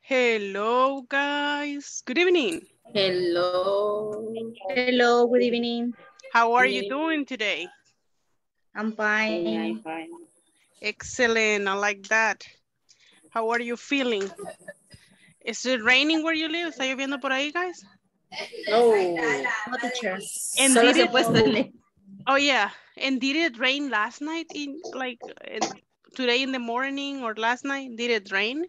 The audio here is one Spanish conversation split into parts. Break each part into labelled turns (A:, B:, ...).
A: Hello, guys. Good evening.
B: Hello.
C: Hello, good evening.
A: How are you doing today?
C: I'm fine.
B: I'm fine.
A: Excellent. I like that. How are you feeling? Is it raining where you live? ¿Está lloviendo por ahí, guys?
B: No.
C: No, teacher.
A: And
B: Solo
A: did
B: se
A: it?
B: ha puesto el...
A: Oh yeah. And did it rain last night? Today in the morning or last night? Did it rain?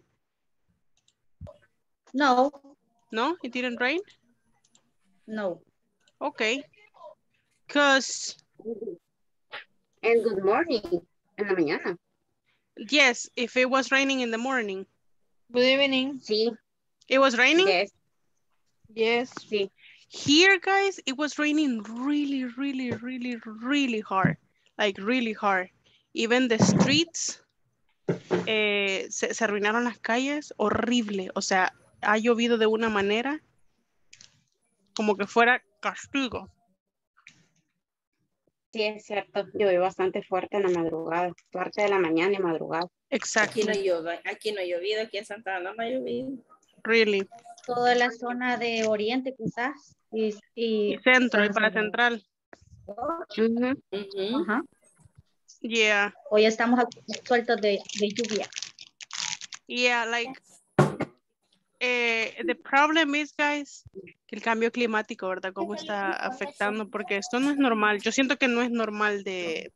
C: No,
A: No, it didn't rain.
C: no.
A: Okay. Cause
B: And good morning. En la mañana.
A: yes, if it was raining in the morning.
D: Good evening.
B: Sí.
A: It was raining?
B: Yes.
D: Yes.
B: Sí.
A: Here, guys, it was raining really hard. Like really hard. Even the streets, se arruinaron las calles, horrible. O sea, ha llovido de una manera como que fuera castigo.
B: Sí, es cierto. Llovió bastante fuerte en la madrugada. Parte de la mañana y madrugada.
A: Exacto.
D: Aquí no ha llovido, aquí en Santa Ana no ha llovido.
A: Really.
C: Toda la zona de Oriente quizás.
A: Y centro, y para central.
C: Ajá.
A: Yeah.
C: Hoy estamos sueltos de lluvia.
A: Yeah, like, the problem is, guys, que el cambio climático, ¿verdad? Cómo está afectando, porque esto no es normal. Yo siento que no es normal de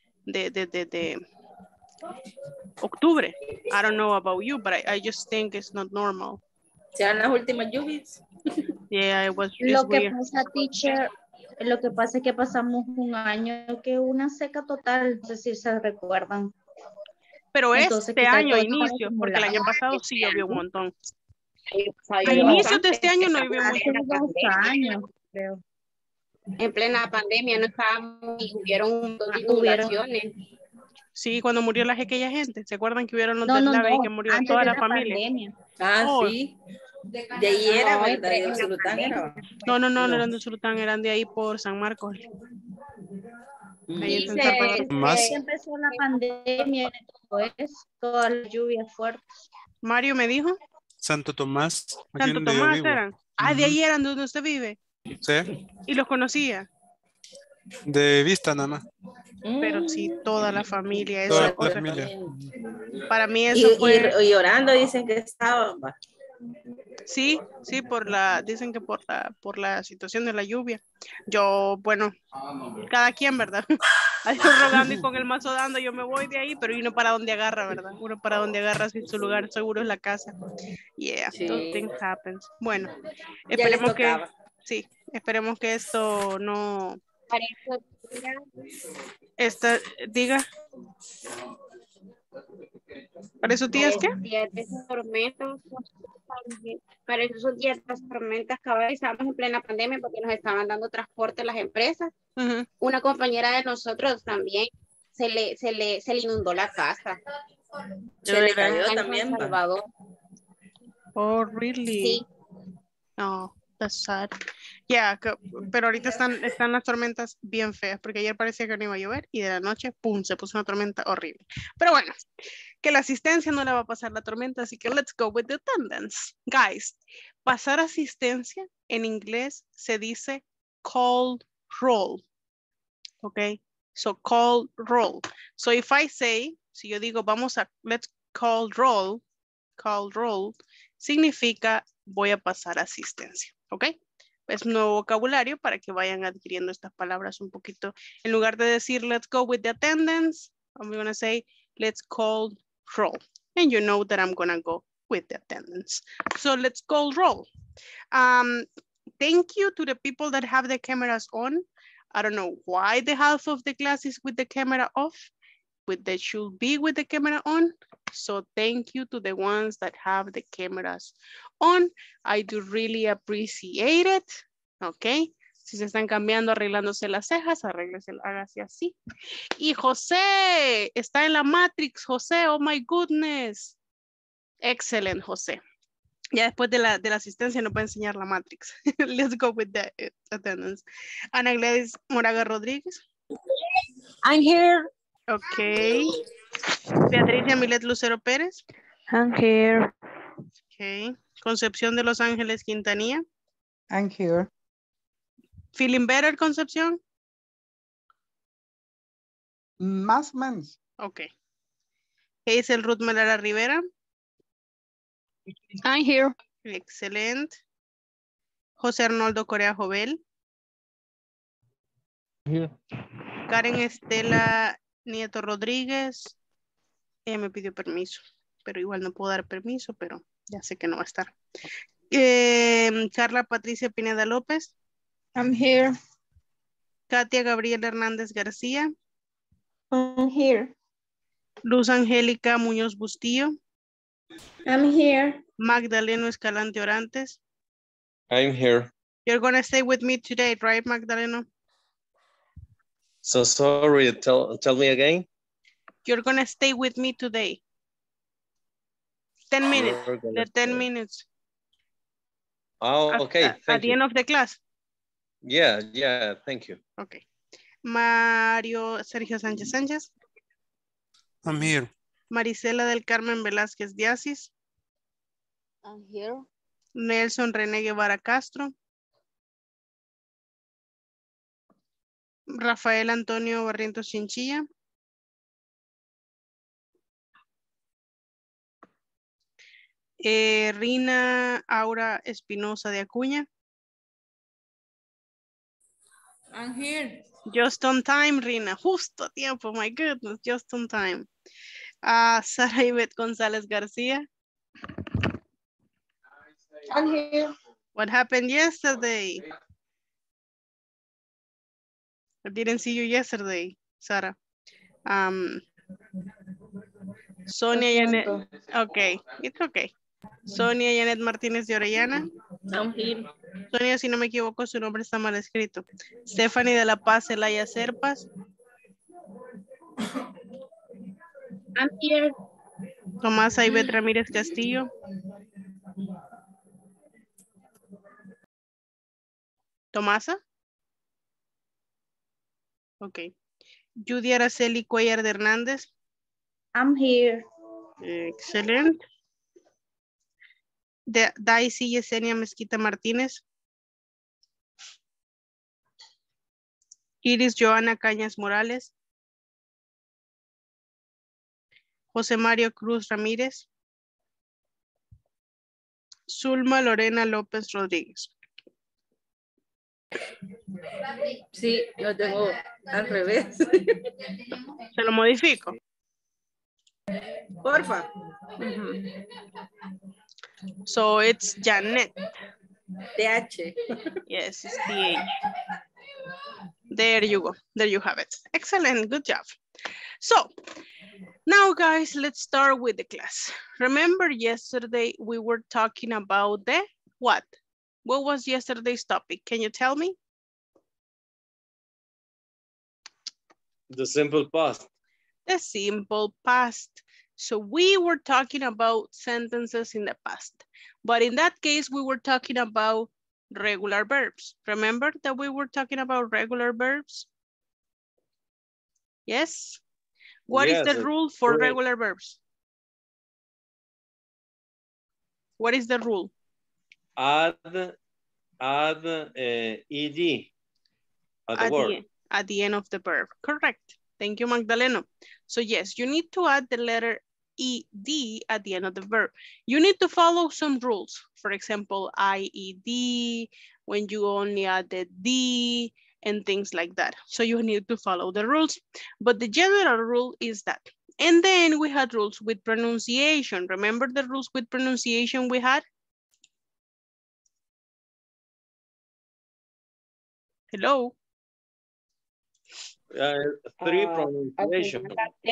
A: octubre. I don't know about you, but I just think it's not normal.
D: ¿Serán las últimas lluvias?
A: Yeah, it was
C: Lo que
A: weird.
C: pasa, teacher, lo que pasa es que pasamos un año que una seca total, no sé si se recuerdan.
A: Pero
C: Entonces,
A: este
C: quizás
A: año,
C: todo
A: inicio, porque el año pasado sí llovió un montón. A
B: Llovió
A: inicios de
B: bastante.
A: este año no llovió mucho.
C: hace 2 años, creo.
B: En plena pandemia no estábamos y hubieron un montón de
C: Hubieron-
B: inundaciones.
A: Sí, cuando murió aquella gente. ¿Se acuerdan que hubieron los
C: No,
A: deslaves y que murió
C: antes
A: toda
C: de
A: la
C: la
A: familia?
C: pandemia.
D: Ah,
A: Oh.
D: sí. De ahí era,
B: No,
D: ¿verdad? De
B: en la
D: Usulután
B: pandemia.
D: era.
A: No eran de Usulután, eran de ahí por San Marcos. Ahí en San Salvador.
C: Desde que empezó la pandemia y todo eso, todas las lluvias fuertes.
A: Mario me dijo.
E: Santo Tomás. aquí
A: Santo
E: donde yo
A: Tomás
E: vivo.
A: eran. Ah, de ahí eran de donde usted vive.
E: Sí,
A: Y los conocía.
E: de vista nada más.
A: Pero sí, toda la familia. Eso,
E: Toda la
A: o sea,
E: familia.
A: para mí eso fue.
D: Y llorando dicen que estaban.
A: Sí, dicen que por la situación de la lluvia. Yo, bueno, cada quien, ¿verdad? A Dios rogando y con el mazo dando, yo me voy de ahí, pero uno para donde agarra, ¿verdad? Uno para donde agarra, si su lugar seguro es la casa. Yeah,
D: Sí.
A: those things happens. Bueno,
D: Ya les
A: esperemos que,
D: tocaba.
A: sí, esperemos que esto no,
B: Para esos
A: diga. ¿Para esos días qué?
B: días de tormentas, para esos días de tormentas, cabal, estábamos en plena pandemia porque nos estaban dando transporte las empresas.
A: Ujú.
B: Una compañera de nosotros también se le inundó la casa.
D: Se le cayó
B: En San
D: también.
B: Salvador.
A: Oh, really?
B: Sí.
A: No, that's sad. Yeah, pero ahorita están las tormentas bien feas, porque ayer parecía que no iba a llover y de la noche, pum, se puso una tormenta horrible. Pero bueno, que la asistencia no le va a pasar la tormenta, así que let's go with the attendance. Guys, pasar asistencia en inglés se dice call roll. Okay, so call roll. So if I say, si yo digo let's call roll, significa voy a pasar asistencia, ¿ok? Es un nuevo vocabulario para que vayan adquiriendo estas palabras un poquito. En lugar de decir let's go with the attendance, I'm going to say let's call roll. And you know that I'm going to go with the attendance. So let's call roll. Thank you to the people that have the cameras on. I don't know why the half of the class is with the camera off, but they should be with the camera on. So thank you to the ones that have the cameras on. I do really appreciate it. Ok. Si se están cambiando, arreglándose las cejas, hágase así. Y José, está en la Matrix, José, oh my goodness. Excellent, José. Ya después de la asistencia nos va a enseñar la Matrix. Let's go with the attendance. Ana Gladys Moraga Rodríguez.
F: I'm here.
A: Ok. Beatriz Yamilet Lucero Pérez.
F: I'm here.
A: Okay. Concepción de Los Ángeles Quintanilla.
F: I'm here.
A: Feeling better, Concepción?
F: Más o menos.
A: Ok. Hazel Ruth Melara Rivera.
F: I'm here.
A: Excelente. José Arnoldo Corea Jovel.
G: Here.
A: Karen Estela Nieto Rodríguez. Ella me pidió permiso, pero igual no puedo dar permiso, pero ya sé que no va a estar. Carla Patricia Pineda López.
D: I'm here.
A: Katia Gabriela Hernández García.
B: I'm here.
A: Luz Angélica Muñoz Bustillo.
B: I'm here.
A: Magdaleno Escalante Orantes.
H: I'm here.
A: You're gonna stay with me today, right, Magdaleno?
H: So sorry, tell me again.
A: You're gonna stay with me today. 10 minutes,
H: You're gonna
A: the 10
H: stay.
A: minutes.
H: Oh, okay,
A: At
H: thank
A: the
H: you.
A: end of the class.
H: Yeah, thank you.
A: Okay. Mario Sergio Sánchez Sánchez.
E: I'm here.
A: Marisela del Carmen Velázquez Diasis.
F: I'm here.
A: Nelson René Guevara Castro. Rafael Antonio Barrientos Chinchilla. Rina Aura Espinosa de Acuña.
D: I'm here.
A: Just on time, Rina. Justo a tiempo, my goodness, just on time. Sara Ivette González García.
B: I'm here.
A: What happened yesterday? I didn't see you yesterday, Sara. Sonia Janet. Okay, it's okay. Sonia Janet Martínez de Orellana.
D: I'm here.
A: Sonia, si no me equivoco, su nombre está mal escrito. Stephanie de la Paz Zelaya Serpas.
B: I'm here.
A: Tomás Ivette Ramírez Castillo. Tomasa. Ok. Judy Araceli Cuellar de Hernández.
C: I'm here.
A: Excelente. Daisy Yesenia Mezquita Martínez. Iris Joana Cañas Morales. José Mario Cruz Ramírez. Zulma Lorena López Rodríguez.
D: Sí, lo tengo al revés.
A: Se lo modifico.
D: Porfa.
A: So it's Janet.
D: TH.
A: Yes, it's TH. There you go. There you have it. Excellent. Good job. So now, guys, let's start with the class. Remember yesterday we were talking about the what? What was yesterday's topic? Can you tell me?
H: The simple past.
A: The simple past. So we were talking about sentences in the past. But in that case, we were talking about regular verbs. Remember that we were talking about regular verbs? Yes? What is the rule for regular verbs? What is the rule?
H: Add ed at the word.
A: At the end of the verb. Correct. Thank you, Magdaleno. So yes, you need to add the letter ed at the end of the verb. You need to follow some rules. For example, IED, when you only add the D, and things like that. So you need to follow the rules. But the general rule is that. And then we had rules with pronunciation. Remember the rules with pronunciation we had? Hello?
H: Three pronunciation.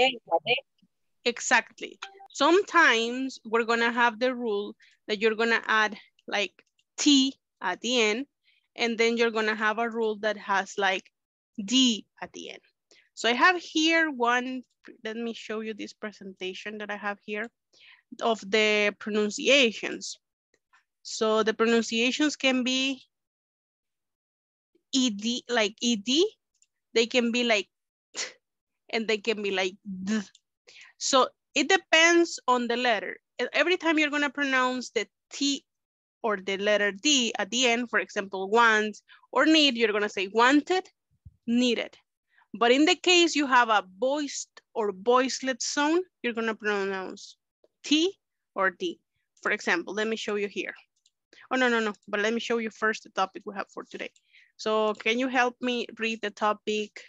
A: Exactly. Sometimes we're gonna have the rule that you're gonna add like T at the end, and then you're gonna have a rule that has like D at the end. So I have here one, let me show you this presentation that I have here of the pronunciations. So the pronunciations can be ED, like ED, they can be like T, and they can be like D. So It depends on the letter. Every time you're going to pronounce the T or the letter D at the end, for example, want or need, you're going to say wanted, needed. But in the case you have a voiced or voiceless sound, you're going to pronounce T or D. For example, let me show you here. Oh, no. But let me show you first the topic we have for today. So can you help me read the topic?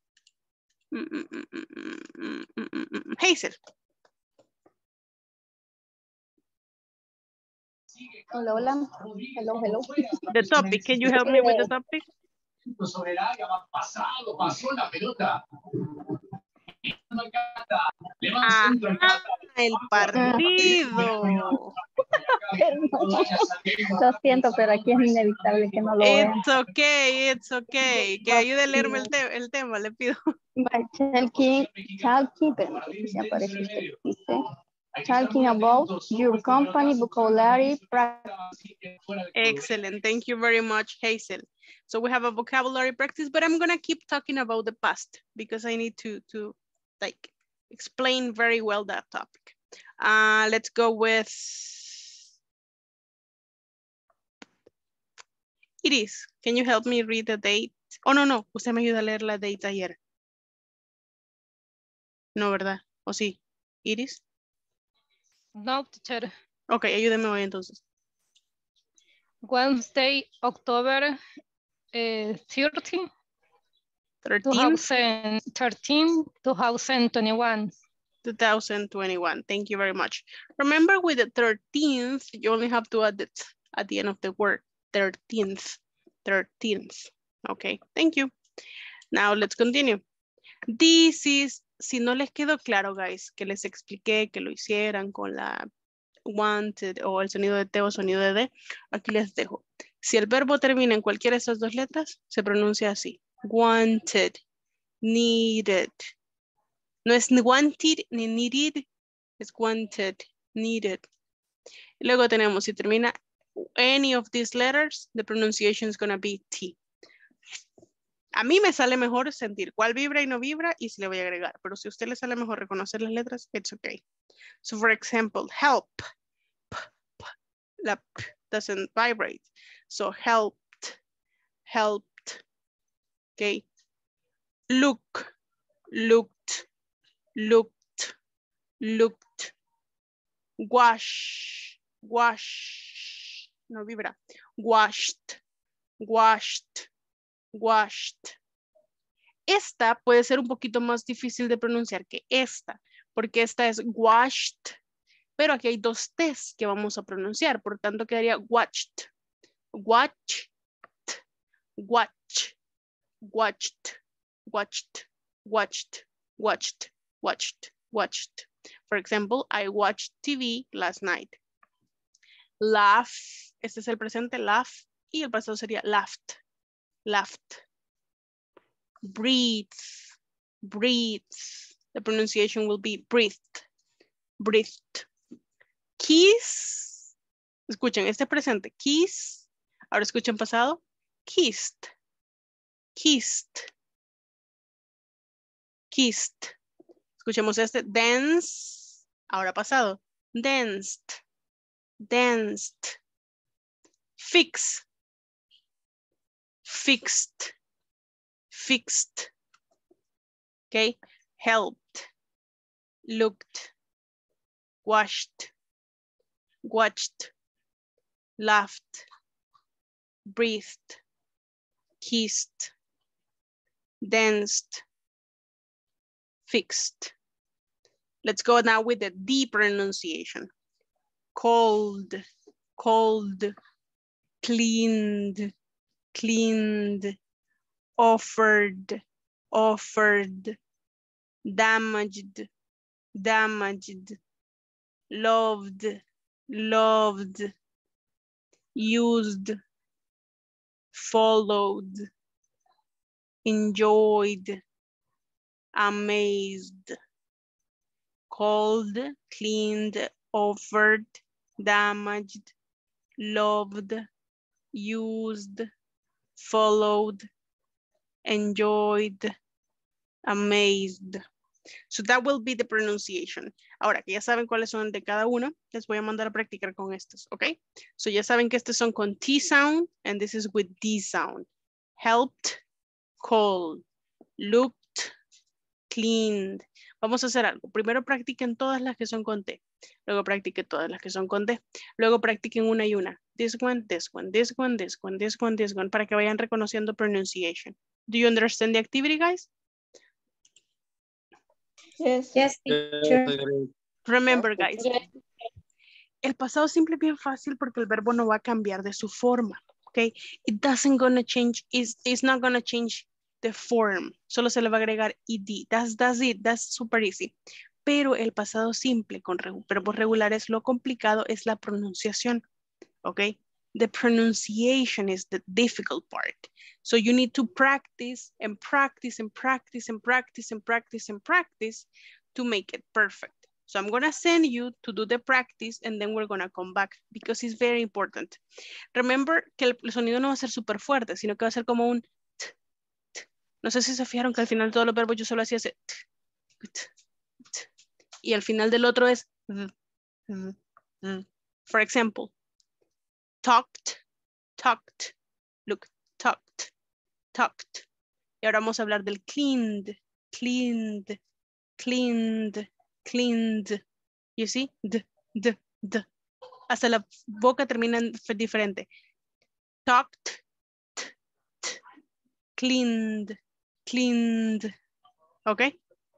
A: Hazel.
G: Hola, hola. Hello.
A: The topic, can you help me with the topic?
I: Sobre el área más pasado, pasó la pelota.
A: El partido.
G: Lo siento, pero aquí es inevitable que no lo vean.
A: It's okay. Que ayude a leerme el tema, le pido.
G: Talking about your company vocabulary practice.
A: Excellent. Thank you very much, Hazel. So we have a vocabulary practice, but I'm going to keep talking about the past because I need to like explain very well that topic. Let's go with Iris. Can you help me read the date? Oh, no. Usted me ayuda a leer la date ayer. No, ¿verdad? ¿O sí? Iris?
J: No, teacher.
A: Ok, ayúdeme hoy entonces.
J: Wednesday, October 30, 2013, 2021.
A: 2021. Thank you very much. Remember with the 13th, you only have to add it at the end of the word. 13th. Okay, thank you. Now let's continue. This is, si no les quedó claro, guys, que les expliqué que lo hicieran con la wanted o el sonido de T o sonido de D, aquí les dejo. Si el verbo termina en cualquiera de esas dos letras, se pronuncia así. Wanted, needed. No es wanted ni needed, es wanted, needed. Y luego tenemos, si termina any of these letters, the pronunciation is going to be T. A mí me sale mejor sentir cuál vibra y no vibra y si le voy a agregar. Pero si a usted le sale mejor reconocer las letras, it's okay. So for example, help. La P doesn't vibrate. So helped. Okay. Look. Looked. Wash. No vibra. Washed. Esta puede ser un poquito más difícil de pronunciar que esta, porque esta es washed, pero aquí hay dos T's que vamos a pronunciar, por tanto quedaría watched. For example, I watched TV last night. Laugh, este es el presente, laugh, y el pasado sería laughed. Breathe. The pronunciation will be breathed. Kiss. Escuchen, este presente, kiss. Ahora escuchen pasado, kissed. Escuchemos este, dance. Ahora pasado, danced. Fixed. Okay, helped, looked, washed, watched, laughed, breathed, kissed, danced, fixed. Let's go now with the D pronunciation. Cold, cleaned, offered, damaged, loved, used, followed, enjoyed, amazed, called, cleaned, offered, damaged, loved, used, followed, enjoyed, amazed. So that will be the pronunciation. Ahora que ya saben cuáles son de cada uno, les voy a mandar a practicar con estos, ¿ok? So ya saben que estos son con T sound and this is with D sound. Helped, called, looked, cleaned. Vamos a hacer algo. Primero practiquen todas las que son con T. Luego practiquen todas las que son con D. Luego practiquen una y una. This one, this one, this one, this one, this one, this one, para que vayan reconociendo pronunciation. Do you understand the activity, guys?
G: Yes.
B: Yes, teacher.
A: Remember, guys, el pasado simple es bien fácil porque el verbo no va a cambiar de su forma, ¿ok? It doesn't gonna change, it's not gonna change the form. Solo se le va a agregar ed. That's it, that's super easy. Pero el pasado simple con verbos regulares, lo complicado es la pronunciación, ¿ok? The pronunciation is the difficult part. So you need to practice and practice and practice and practice and practice and practice to make it perfect. So I'm gonna send you to do the practice and then we're gonna come back because it's very important. Remember que el sonido no va a ser súper fuerte, sino que va a ser como un t, t. No sé si se fijaron que al final de todos los verbos yo solo hacía ese t, t, t. Y al final del otro es For example, talked, talked, look, talked, talked. Y ahora vamos a hablar del cleaned, cleaned, cleaned, cleaned. You see? D. Hasta la boca termina diferente. Talked, t, t, cleaned, cleaned. Okay?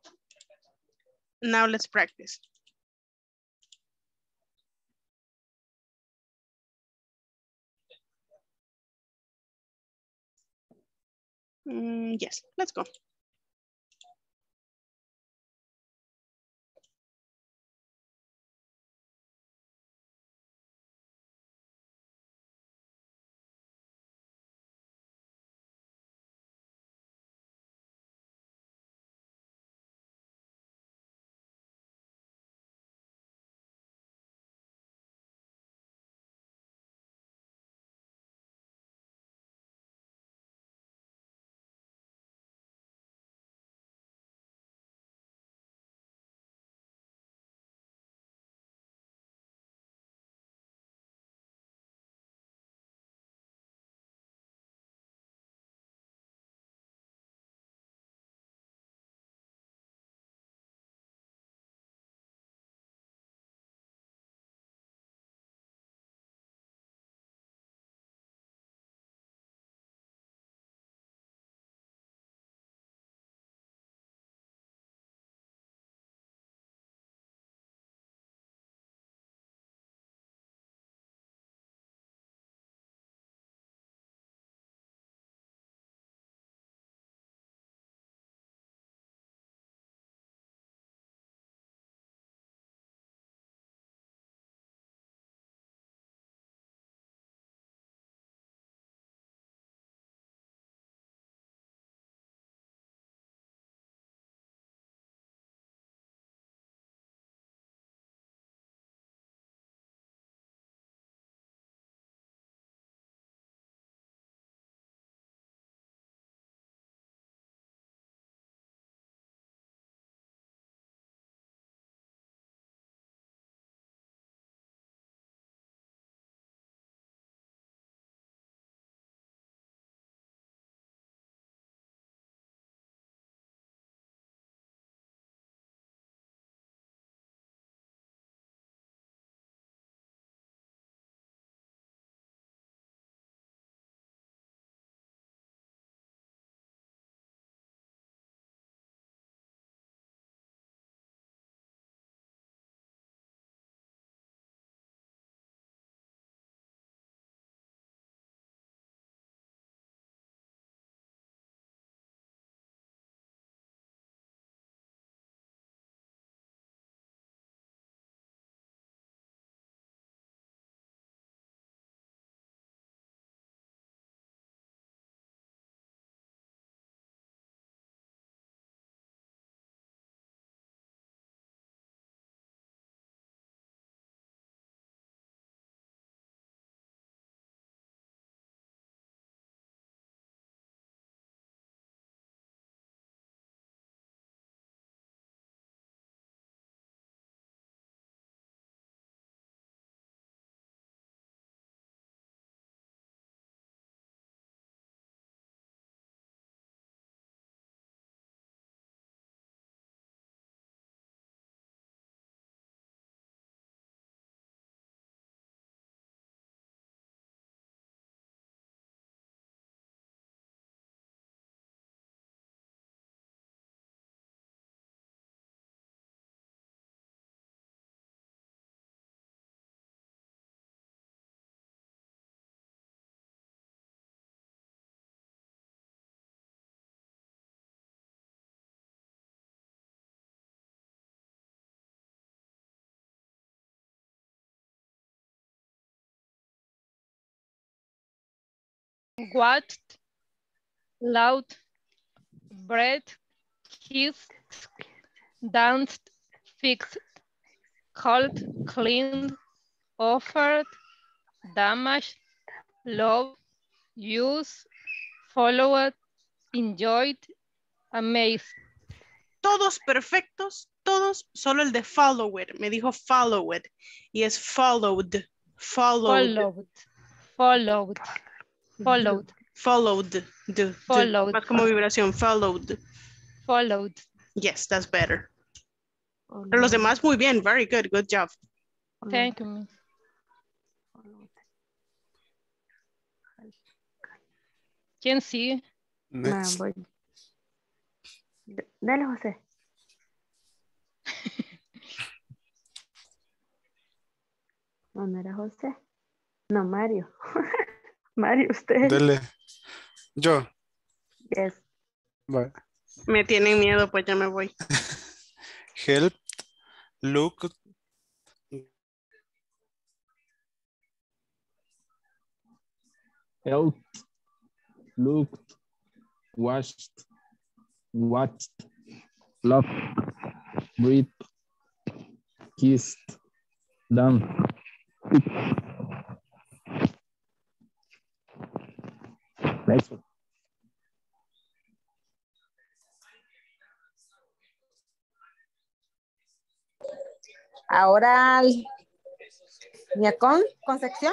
A: Now let's practice. Yes, let's go.
J: watched, loud, bread, kissed, danced, fixed, called, cleaned, offered, damaged, loved, used, followed, enjoyed, amazed.
A: Todos perfectos, todos, solo el de followed. Me dijo followed y es followed. Followed.
J: Followed. Followed.
A: Followed.
J: Followed.
A: Más como vibración. Followed.
J: Followed.
A: Yes, that's better. Pero los demás muy bien. Very good. Good job.
J: Thank you. ¿Quién sigue?
E: Next.
K: Dale, José. No era José. No, Mario. Mario, usted.
E: Dele. Yo.
K: Yes.
E: Vale.
A: Me tienen miedo, pues ya me voy.
E: Helped, looked,
L: Helped, looked, watched, loved, breathed, kissed, done. Next one.
M: Ahora, Concepción.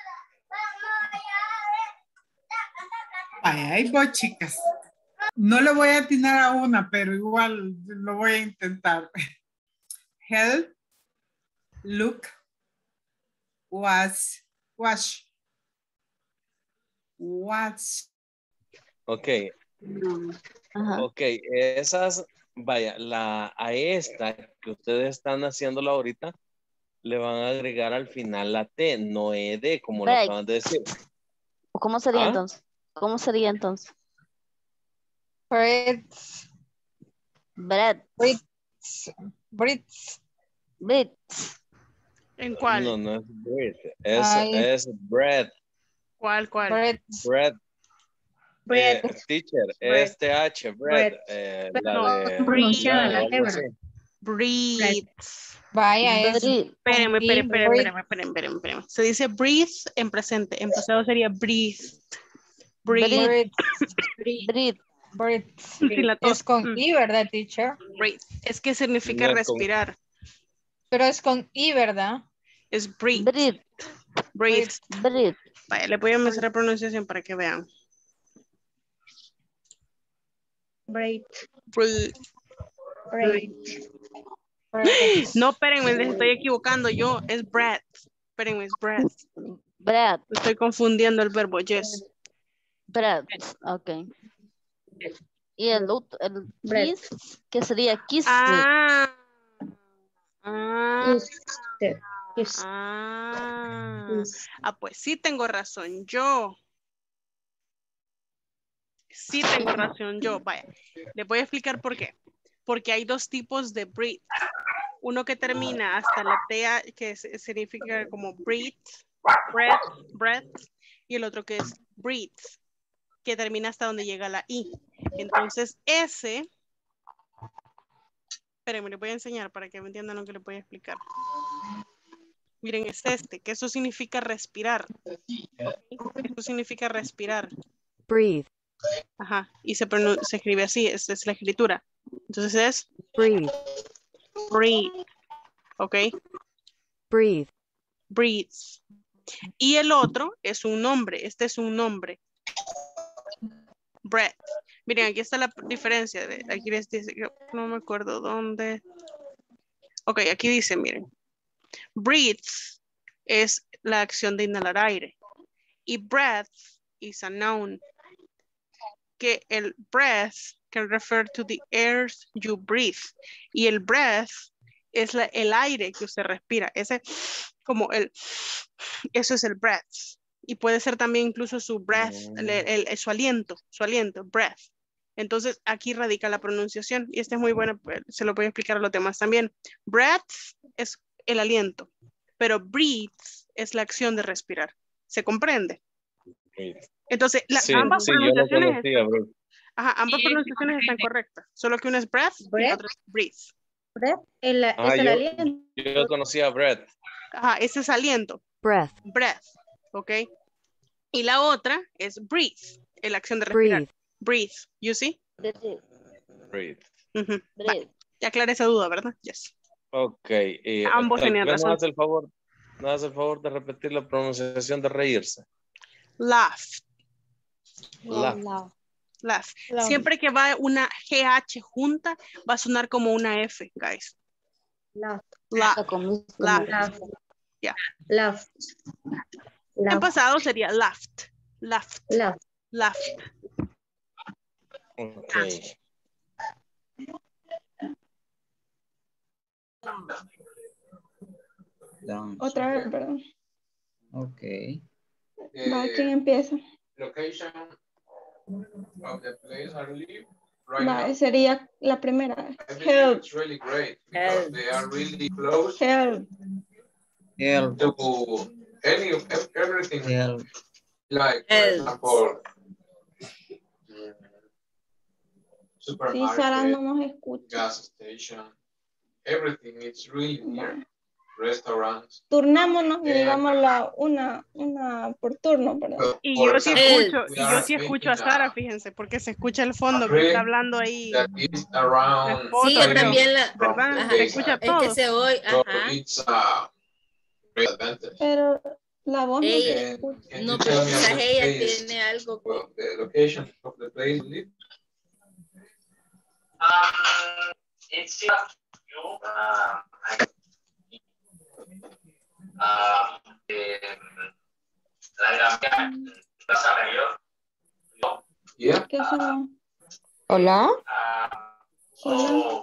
N: Ay, ahí voy, chicas. No le voy a atinar a una, pero igual lo voy a intentar. Help, look, watch.
H: Ok. Ok, esas, vaya, a esta que ustedes están haciéndola ahorita, le van a agregar al final la T, no ED, como lo acaban de decir.
K: ¿Cómo sería
H: ¿Ah?
K: entonces? ¿Cómo sería entonces?
M: Bread.
A: ¿En cuál?
H: No, no es bread, es bread.
A: ¿Cuál?
H: Bread.
C: Bread.
H: Teacher,
C: Bread.
H: es TH, bread.
C: No,
H: La de
C: pronunciada la
H: o algo
C: T,
H: así.
A: Breathe.
M: Vaya, es.
A: Espérenme. Se dice breathe en presente. En pasado sería breathe.
K: Breathe.
A: Sin la tos.
M: Es con I, ¿verdad, teacher?
A: Breathe. Es que significa
H: No es con-
A: respirar.
M: Pero es con I, ¿verdad?
A: Es breathe. Breathe. Vaya, le voy a empezar la pronunciación para que vean.
C: Breathe.
A: Breathe. No, espérenme, les estoy equivocando yo. Es breath. Espérenme, es breath.
K: Breath.
A: Estoy confundiendo el verbo, yes.
K: Breath. Ok. Y el kiss, que sería kiss me.
A: Pues sí tengo razón yo. Sí tengo razón yo. Vaya, les voy a explicar por qué. Porque hay dos tipos de breathe. Uno que termina hasta la T, que significa como breathe, breath, y el otro que es breathe, que termina hasta donde llega la I. Entonces ese, espérenme, les voy a enseñar para que me entiendan lo que les voy a explicar. Miren, es este, que eso significa respirar. Eso significa respirar.
O: Breathe.
A: Ajá, y se escribe así, esta es la escritura. Entonces es
O: Breathe.
A: breathe, ¿ok?
O: Breathe.
A: Breathes. Y el otro es un nombre, este es un nombre. Breath. Miren, aquí está la diferencia. Aquí les dice, no me acuerdo dónde. Ok, aquí dice, miren. Breathes es la acción de inhalar aire. Y breath is a noun. Que el breath can refer to the air you breathe. Y el breath es el aire que usted respira. Ese, como eso es el breath. Y puede ser también incluso su breath, su aliento, breath. Entonces aquí radica la pronunciación. Y esta es muy buena, pues, se lo voy a explicar a los demás también. Breath es el aliento, pero breathe es la acción de respirar. ¿Se comprende?
H: breathe.
A: Entonces,
H: Sí,
A: ambas
H: sí, yo lo
A: pronunciaciones,
H: conocía, breathe.
A: ajá, ambas pronunciaciones están correctas, solo que una es breath y la
C: Breath.
A: otra es breathe.
C: Breath,
H: Ah,
C: es el
H: yo
C: aliento.
H: conocía breath.
A: Ajá, ese es aliento,
O: breath,
A: breath, ¿ok? Y la otra es breathe, la acción de respirar.
O: breathe,
A: Breathe, you see?
H: Breathe.
A: Ujú. Va, ya aclaré esa duda, ¿verdad? Yes.
H: Ok,
A: Ambos
H: tal
A: tenían
H: vez
A: razón.
H: nos hace el favor de repetir la pronunciación de reírse.
A: Laugh,
H: Laugh.
A: laugh. Siempre que va una GH junta, va a sonar como una F, guys.
C: Laugh.
A: Laugh, laugh, yeah.
C: Laugh.
A: En pasado sería laughed, laughed,
C: Laugh.
A: laughed.
H: Ok.
G: Otra vez, perdón.
I: Okay.
G: Va, ¿quién empieza?
I: Location of the place I live
G: Va, sería la primera. Help.
I: It's really great because they are really close
G: Help.
I: to everything. Like, for example,
G: Sí, Sara
I: supermarket,
G: no nos escucha.
I: gas station, everything. It's really near. Restaurants.
G: Turnémonos y digámosla una por turno, perdón.
A: Y
I: For
A: yo sí
I: example,
A: escucho a Sara, fíjense, porque se escucha el fondo que
I: tree
A: está hablando ahí.
I: that is
A: La
I: around
J: Sí,
A: esposa,
J: yo también la,
A: ¿verdad?
J: ajá,
A: Se escucha
J: es que
A: todo.
J: se oye,
I: So
J: ajá.
I: it's a great advantage.
G: Pero la voz no se
J: Ella,
G: escucha.
I: Can
J: no,
I: you
J: pero
I: tell me
J: quizás
I: about
J: ella
I: place,
J: tiene algo.
I: well, the location of the place you live?
P: It's you, la Gran Vía, Plaza Mayor.
I: Yeah.
G: ¿Qué sonó?
Q: Hola.
G: Hola.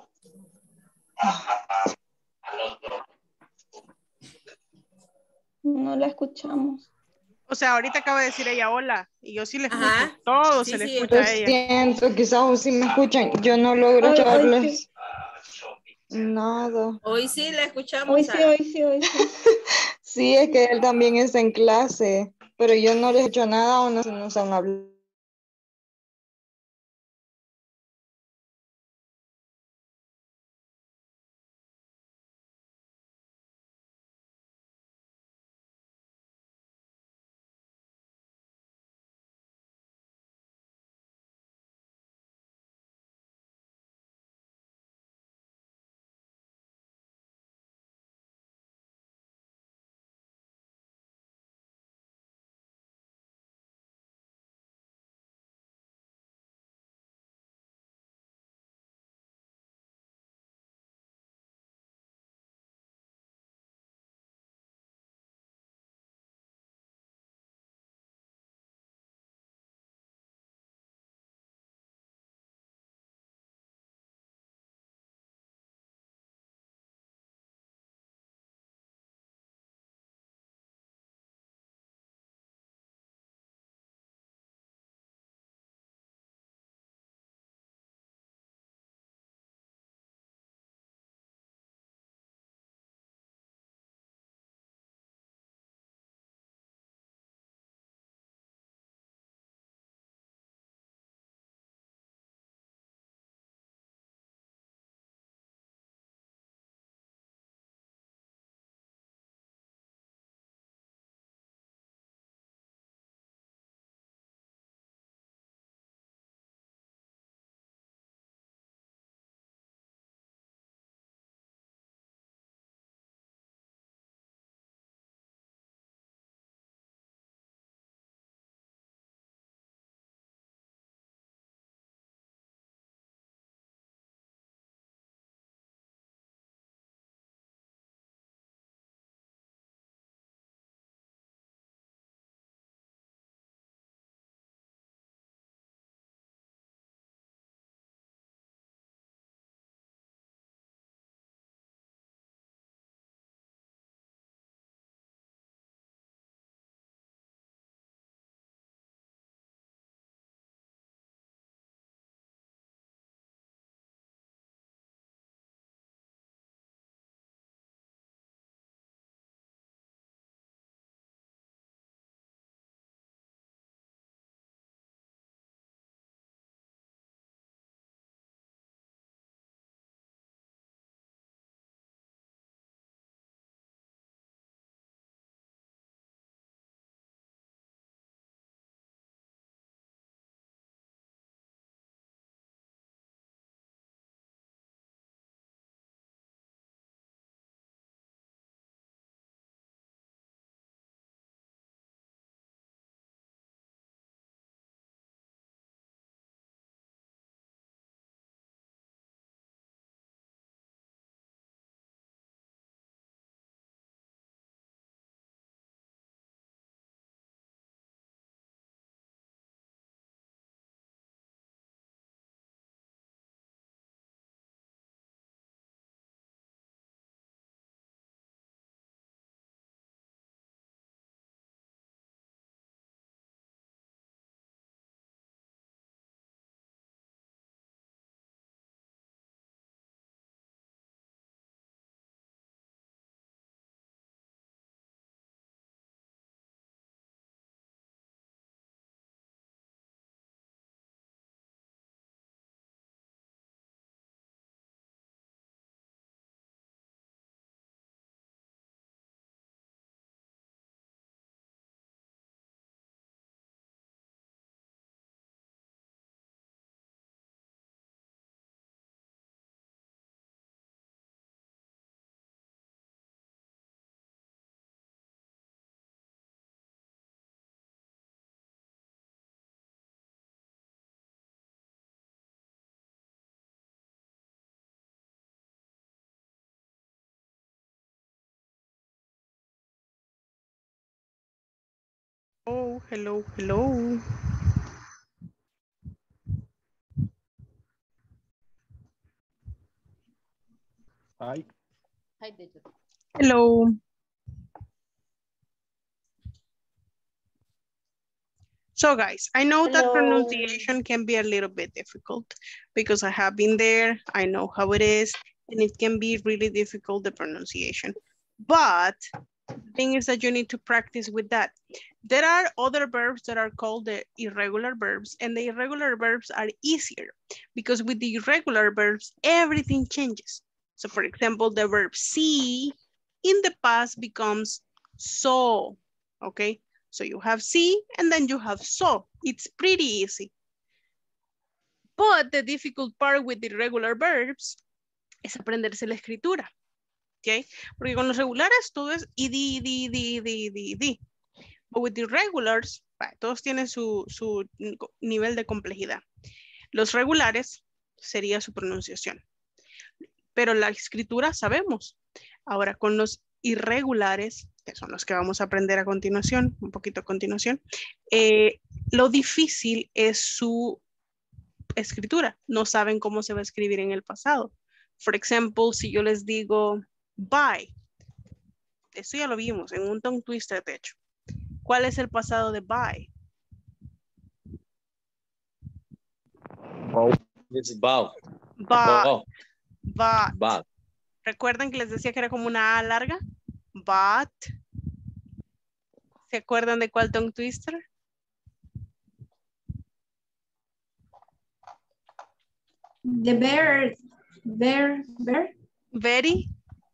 G: No la escuchamos.
A: O sea, ahorita acaba de decir ella hola, y yo sí le escucho.
J: Ajá.
A: Todo
J: Sí,
A: se le
J: sí,
A: escucha
Q: Lo
A: a ella.
Q: siento, quizás si me escuchan. Yo no logro
G: Hoy
Q: escucharles
G: sí.
Q: nada.
J: Hoy sí la escuchamos.
G: Hoy sí,
J: Sara.
G: hoy sí, hoy sí.
Q: Sí, es que él también está en clase, pero yo no le he hecho nada o no se nos han hablado.
A: Oh, hello, hello.
L: Hi.
C: Hi, teacher.
A: Hello. So guys, I know that
C: Hello.
A: pronunciation can be a little bit difficult because I have been there, I know how it is, and it can be really difficult, the pronunciation. But the thing is that you need to practice with that. There are other verbs that are called the irregular verbs, and the irregular verbs are easier because with the irregular verbs, everything changes. So for example, the verb see in the past becomes saw, okay? So you have see and then you have saw. It's pretty easy. But the difficult part with the irregular verbs es aprenderse la escritura. ¿Ok? Porque con los regulares todo es di. But with the irregulars, todos tienen su nivel de complejidad. Los regulares sería su pronunciación. Pero la escritura sabemos. Ahora con los irregulares, que son los que vamos a aprender a continuación, un poquito a continuación, lo difícil es su escritura. No saben cómo se va a escribir en el pasado. Por ejemplo, si yo les digo bye, eso ya lo vimos en un tongue twister, de hecho. ¿Cuál es el pasado de bye?
H: It's bow.
A: But. ¿Recuerdan que les decía que era como una A larga? But. ¿Se acuerdan de cuál tongue twister?
R: The bear.
A: Very?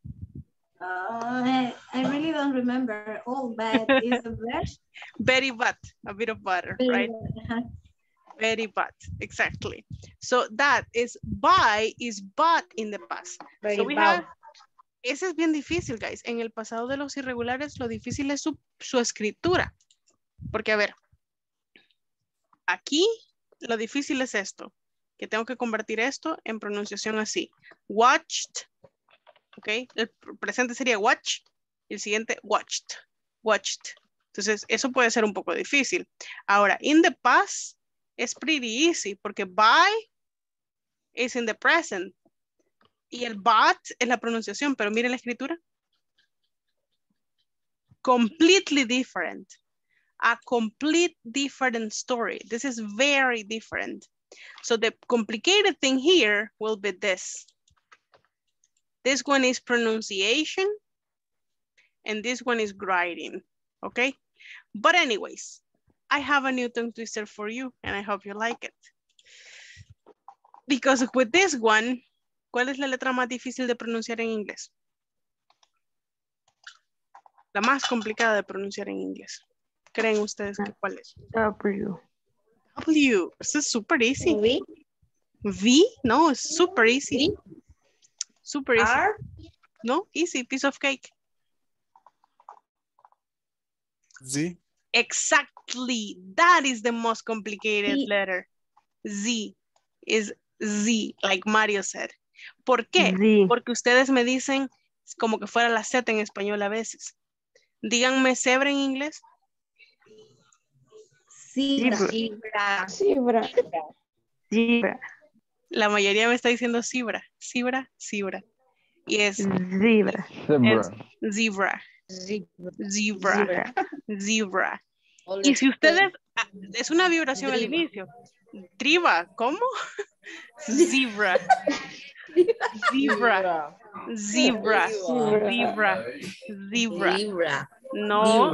R: I really don't remember all, but it's a bear.
A: Very but, a bit of butter, right? Very but, exactly. So that is by is but in the past.
C: Very
A: so we have, ese es bien difícil, guys. En el pasado de los irregulares, lo difícil es su escritura. Porque, a ver, aquí lo difícil es esto, que tengo que convertir esto en pronunciación así. Watched, ok, el presente sería watch, y el siguiente watched. Entonces, eso puede ser un poco difícil. Ahora, in the past, es pretty easy, porque by is in the present. Y el but es la pronunciación, pero miren la escritura. Completely different. A complete different story. This is very different. So the complicated thing here will be this. This one is pronunciation, and this one is writing, okay? But anyways, I have a new tongue twister for you, and I hope you like it. Because with this one, ¿cuál es la letra más difícil de pronunciar en inglés? La más complicada de pronunciar en inglés. ¿Creen ustedes que cuál es?
F: W.
A: W. This is super easy. V? V? No, it's super easy. V? Super easy. R? No, easy, piece of cake.
E: Z.
A: Exactly. That is the most complicated letter. Z is Z, like Mario said. ¿Por qué?
F: Z.
A: Porque ustedes me dicen como que fuera la Z en español a veces. Díganme cebra en inglés.
R: Zebra.
A: La mayoría me está diciendo zebra. Y es
F: Zebra.
A: Zebra. Y si ustedes, es una vibración al inicio. Driva, ¿cómo? Zebra. No,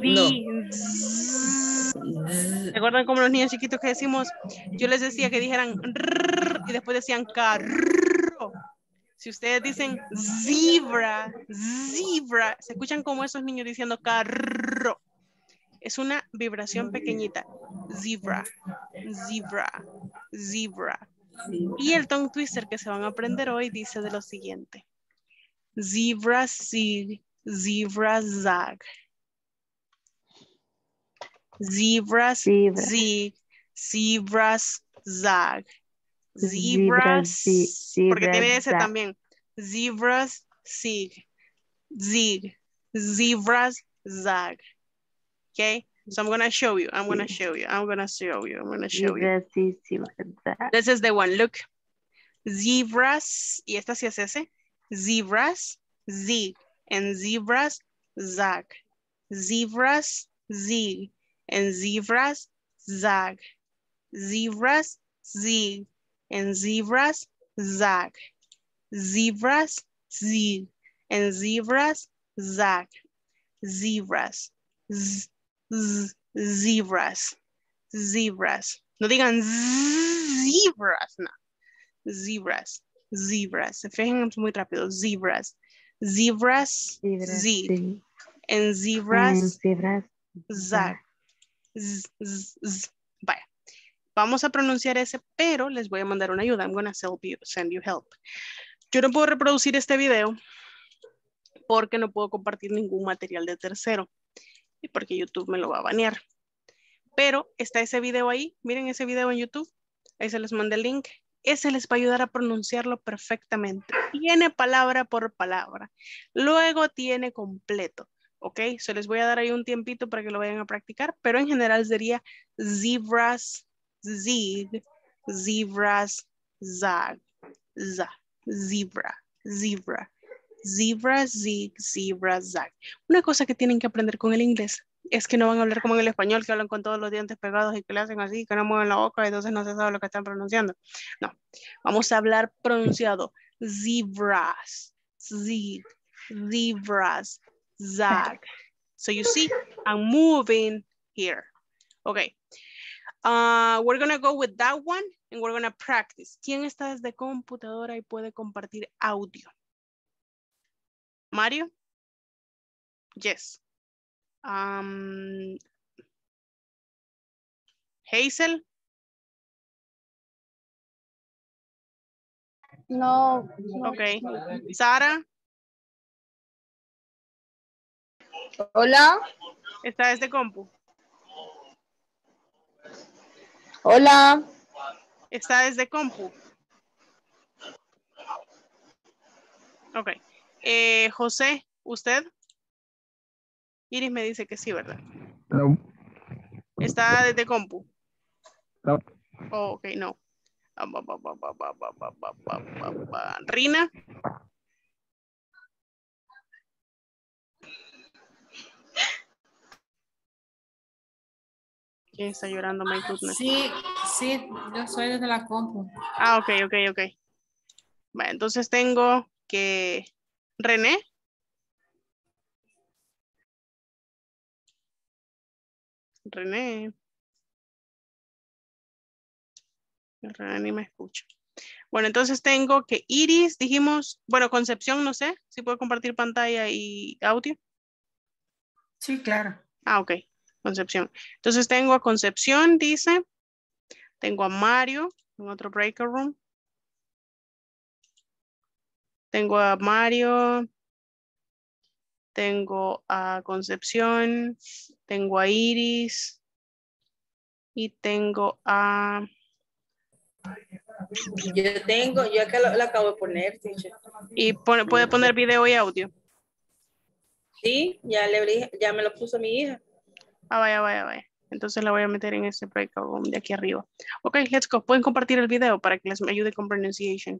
A: ¿se acuerdan como los niños chiquitos que decimos? Yo les decía que dijeran rrr, y después decían carro. Si ustedes dicen zebra, se escuchan como esos niños diciendo carro. Es una vibración pequeñita. Zebra. Y el tongue twister que se van a aprender hoy dice de lo siguiente. Zebra zig, zebra zag. Zebras zig, zebras zag. Zebras, porque tiene ese también. Zebras zig, zebras zag. Okay, So I'm gonna show you. I'm gonna show you. I'm gonna show you. I'm gonna show you. This is the one. Look. Zebras. Y esta sí es ese. Zebras, zig. And zebras, zag. Zebras, zig. And zebras, zag. Zebras, zig. And zebras, zag. Zebras, zig. And zebras, zag. Zebras, zebras, zebras. No digan zebras, no. Zebras, zebras. Se fijan muy rápido. Zebras, zebras, zig. And zebras, zag. Vaya. Vamos a pronunciar ese, pero les voy a mandar una ayuda. I'm gonna send you help. Yo no puedo reproducir este video porque no puedo compartir ningún material de tercero y porque YouTube me lo va a banear. Pero está ese video ahí. Miren ese video en YouTube. Ahí se les manda el link. Ese les va a ayudar a pronunciarlo perfectamente. Tiene palabra por palabra. Luego tiene completo. ¿Ok? So les voy a dar ahí un tiempito para que lo vayan a practicar. Pero en general sería zebras, zig, zebras, zag, za, zebra, zebra, zebra, zig, zebra, zag. Una cosa que tienen que aprender con el inglés es que no van a hablar como en el español, que hablan con todos los dientes pegados y que le hacen así, que no mueven la boca, y entonces no se sabe lo que están pronunciando. No, vamos a hablar pronunciado. Zebras, zig, zebras, zag. So you see, I'm moving here. Okay. We're going to go with that one and we're going to practice. ¿Quién está desde computadora y puede compartir audio? Mario? Yes. Hazel?
G: No.
A: Okay. Sara?
Q: Hola.
A: ¿Está desde compu?
Q: Hola.
A: ¿Está desde compu? Ok. José, ¿usted? Iris me dice que sí, ¿verdad?
L: No.
A: ¿Está desde compu?
L: No.
A: Oh, ok, no. Rina. ¿Quién está llorando? My goodness.
D: Sí, yo soy desde la compu.
A: Ah, ok. Bueno, entonces tengo que... René. René ni me escucha. Bueno, entonces tengo que Iris, dijimos, bueno, Concepción, no sé, si puedo compartir pantalla y audio.
N: Sí, claro.
A: Ah, ok, Concepción. Entonces tengo a Concepción, dice. Tengo a Mario en otro breaker room. Tengo a Mario. Tengo a Concepción. Tengo a Iris. Y tengo a...
D: Yo acá lo acabo de poner, teacher.
A: Y puede poner video y audio.
D: Sí, ya me lo puso mi hija.
A: Ah, vaya. Entonces la voy a meter en este breakout room de aquí arriba. Ok, let's go. Pueden compartir el video para que les ayude con pronunciation.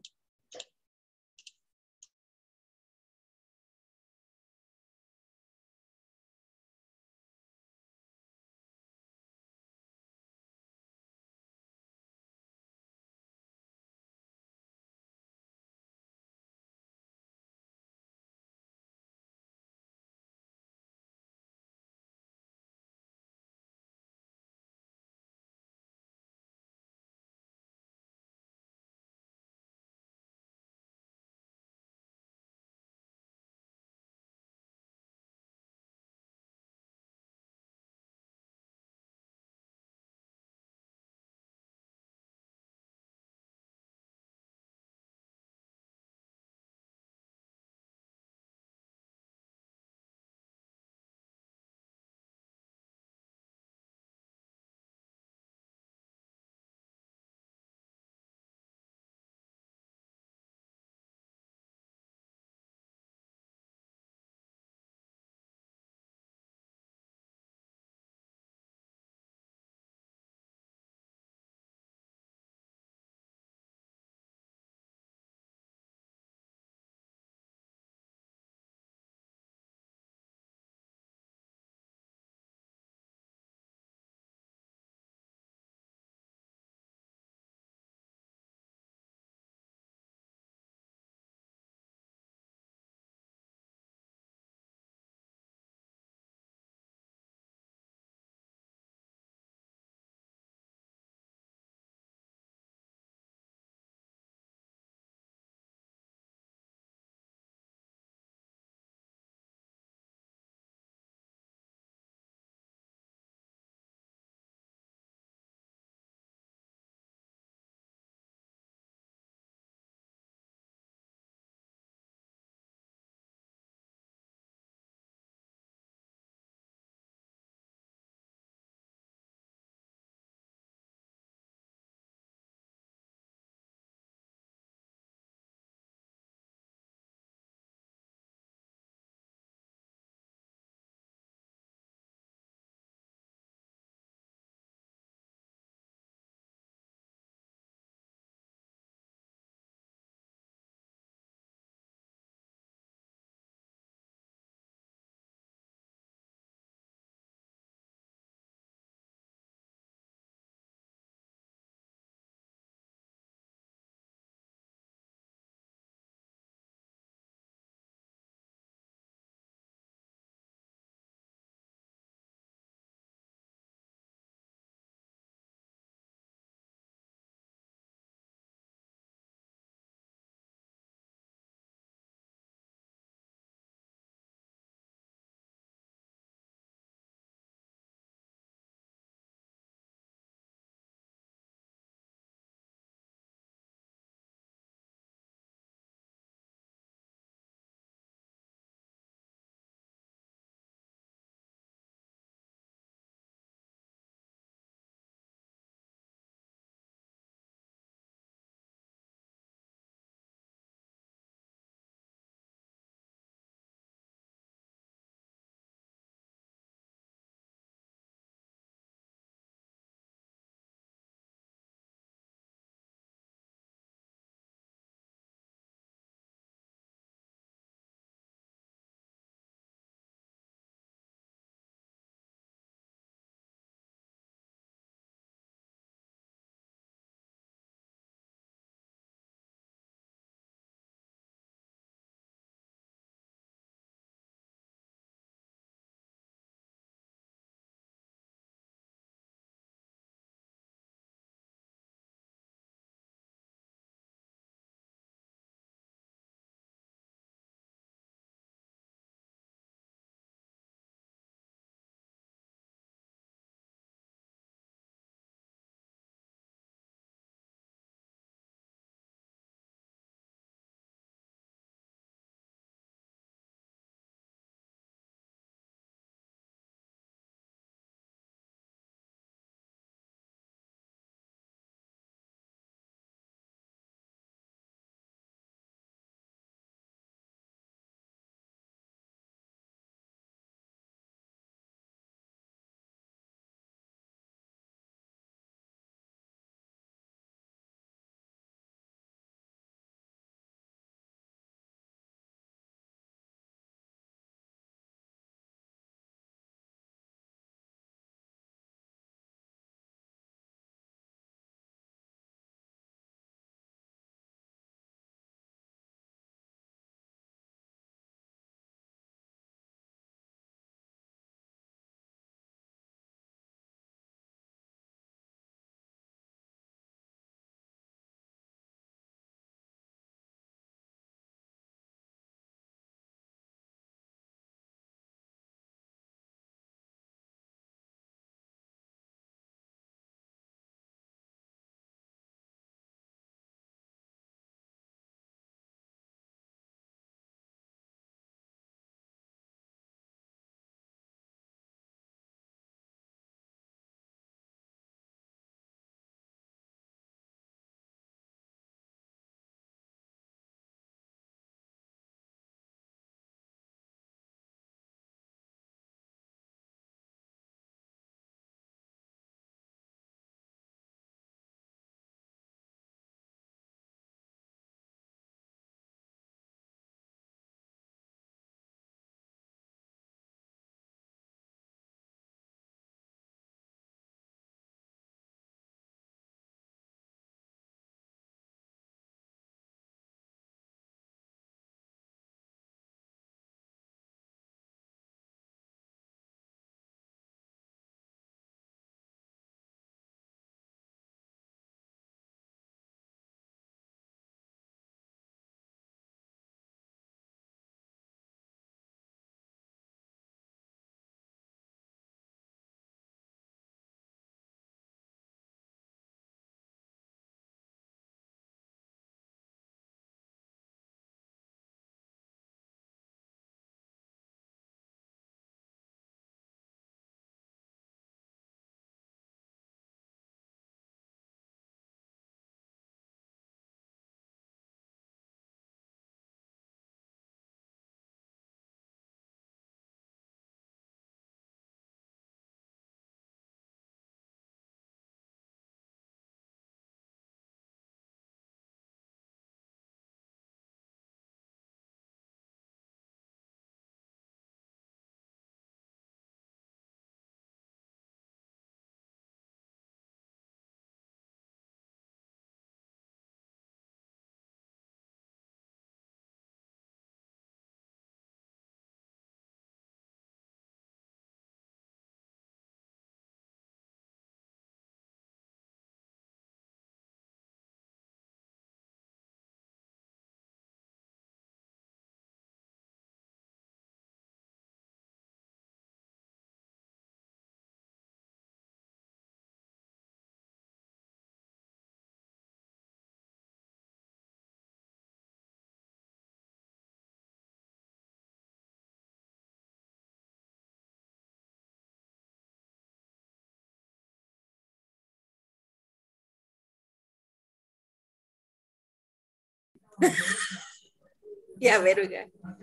D: Ya, verga.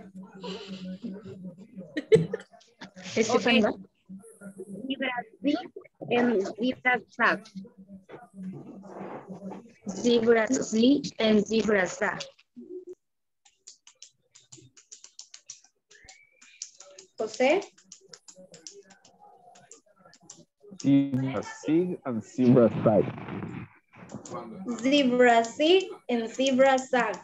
B: Okay. Zebra Z and zebra Z.
C: Zebra Z and zebra Z.
B: José.
L: Zebra sig and zebra side.
R: Zebra Z and zebra Z.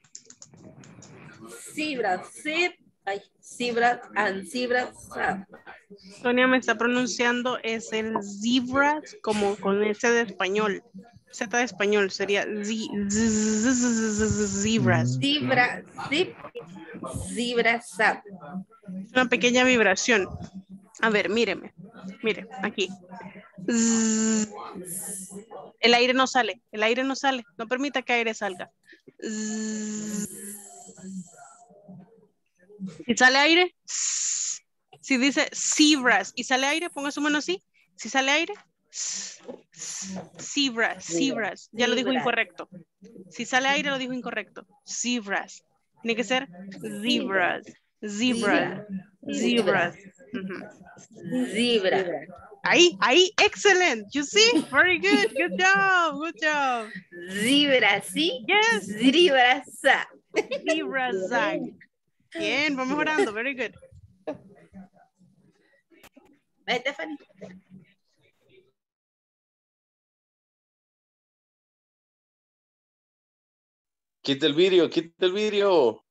D: Zebra, zebra and zebra.
A: Sonia me está pronunciando es el zebras como con S de español. Z de español sería zebras.
D: Zebra, zebra, zap.
A: Es una pequeña vibración. A ver, míreme. Mire, aquí. El aire no sale. El aire no sale. No permita que aire salga. Si sale aire, si dice zebras y sale aire, ponga su mano así. Si sale aire, zebras. Ya lo dijo incorrecto. Si sale aire, lo dijo incorrecto. Zebras. Tiene que ser zebras. Zebra. Ahí, excellent. You see? Very good. Good job.
D: Zebra, sí.
A: Yes.
D: Zebra, sa.
A: Zebra, zag. Bien, vamos mejorando. Very good.
D: Stephanie.
H: Quita el vídeo.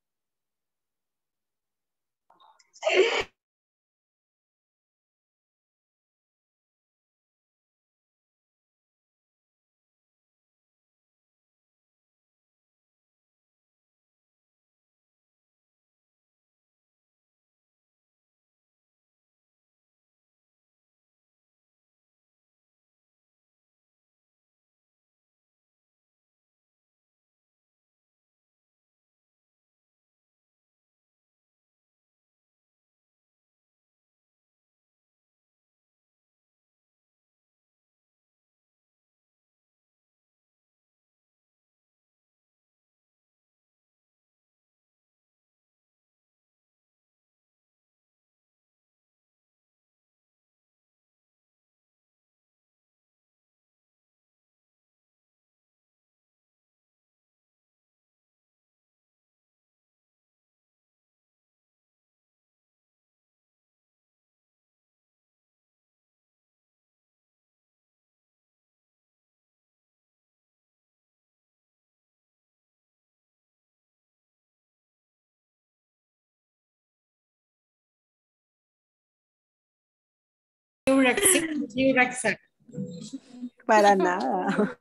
S: Para nada.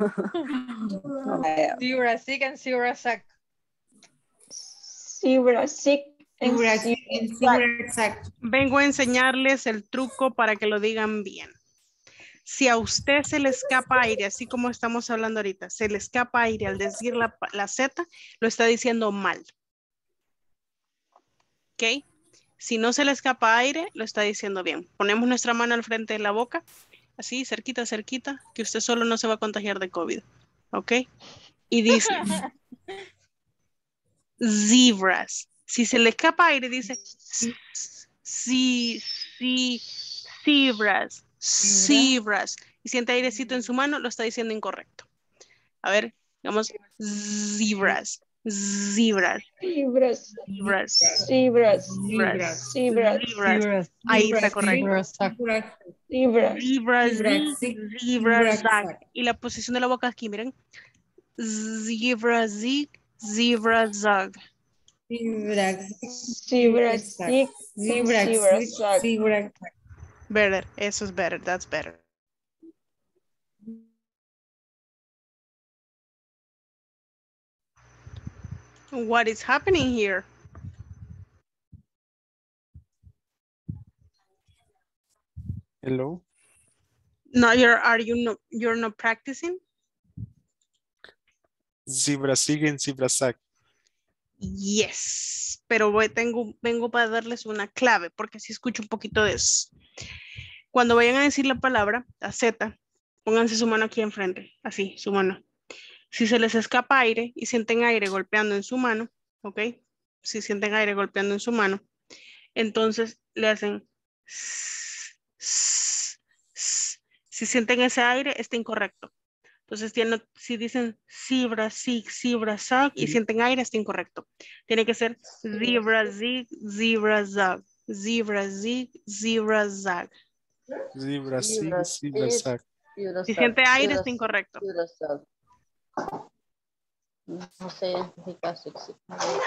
M: Zebra sick and zebra sack.
G: Zebra sick and zebra sack.
A: Vengo a enseñarles el truco para que lo digan bien. Si a usted se le escapa aire, así como estamos hablando ahorita, se le escapa aire al decir la Z, lo está diciendo mal. ¿Ok? Si no se le escapa aire, lo está diciendo bien. Ponemos nuestra mano al frente de la boca, así, cerquita, que usted solo no se va a contagiar de COVID. ¿Ok? Y dice, zebras. Si se le escapa aire, dice, zebras. Y siente airecito en su mano, lo está diciendo incorrecto. A ver, digamos, zebras. Ahí está correcto. Zebra. Y la posición de la boca aquí, miren. Zebra zag. Better, eso es better, that's better. What is happening here?
E: Hello.
A: No, you're not practicing?
E: Zebra sig and zebra sack.
A: Yes, pero vengo para darles una clave porque así escucho un poquito de eso. Cuando vayan a decir la palabra, la Z, pónganse su mano aquí enfrente, así, su mano. Si se les escapa aire y sienten aire golpeando en su mano, ¿ok? Si sienten aire golpeando en su mano, entonces le hacen... Si sienten ese aire, está incorrecto. Entonces, si dicen zebra, zig, zebra, zag y sienten aire, está incorrecto. Tiene que ser zebra, zig, zebra, zag. Zebra, zig, zebra, zag.
E: Zebra, zig, zebra, zag.
A: Si siente aire, está incorrecto.
K: No sé identificar si existe.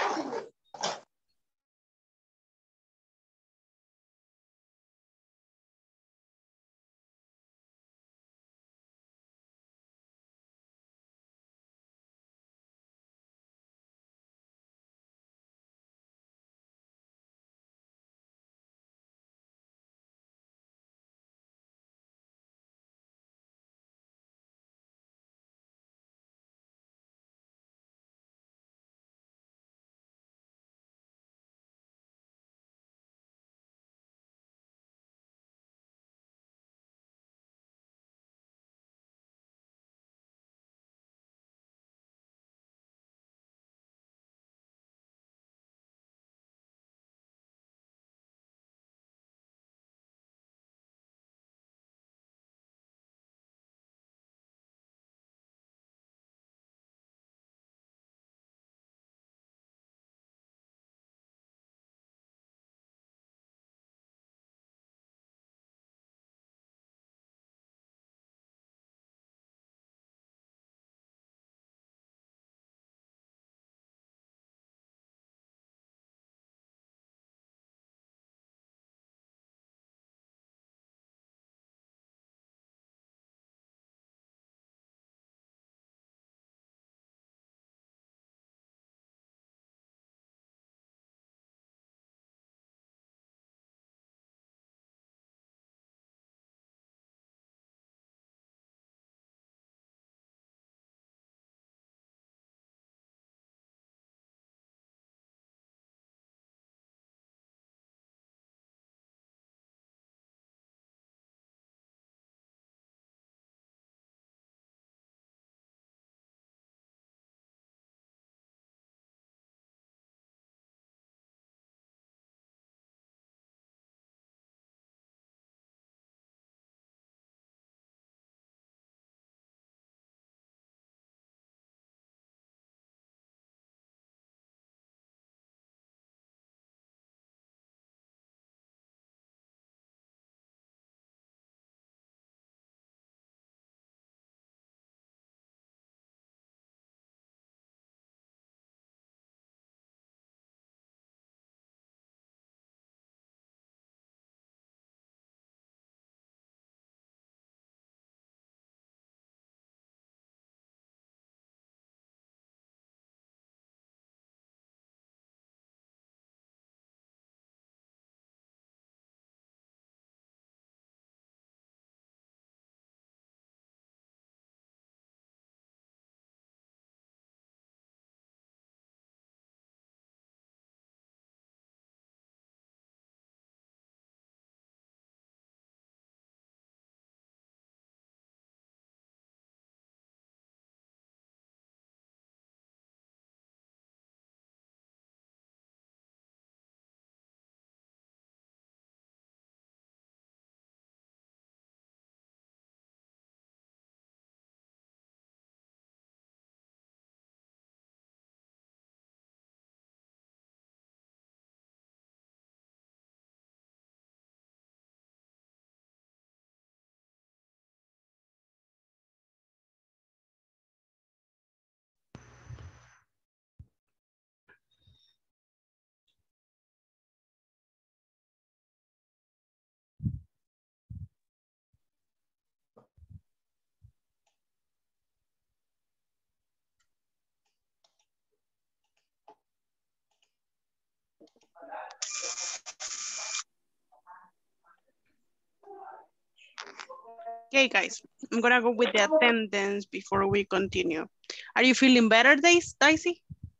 A: Okay, guys, I'm gonna go with the attendance before we continue. Are you feeling better, Daisy?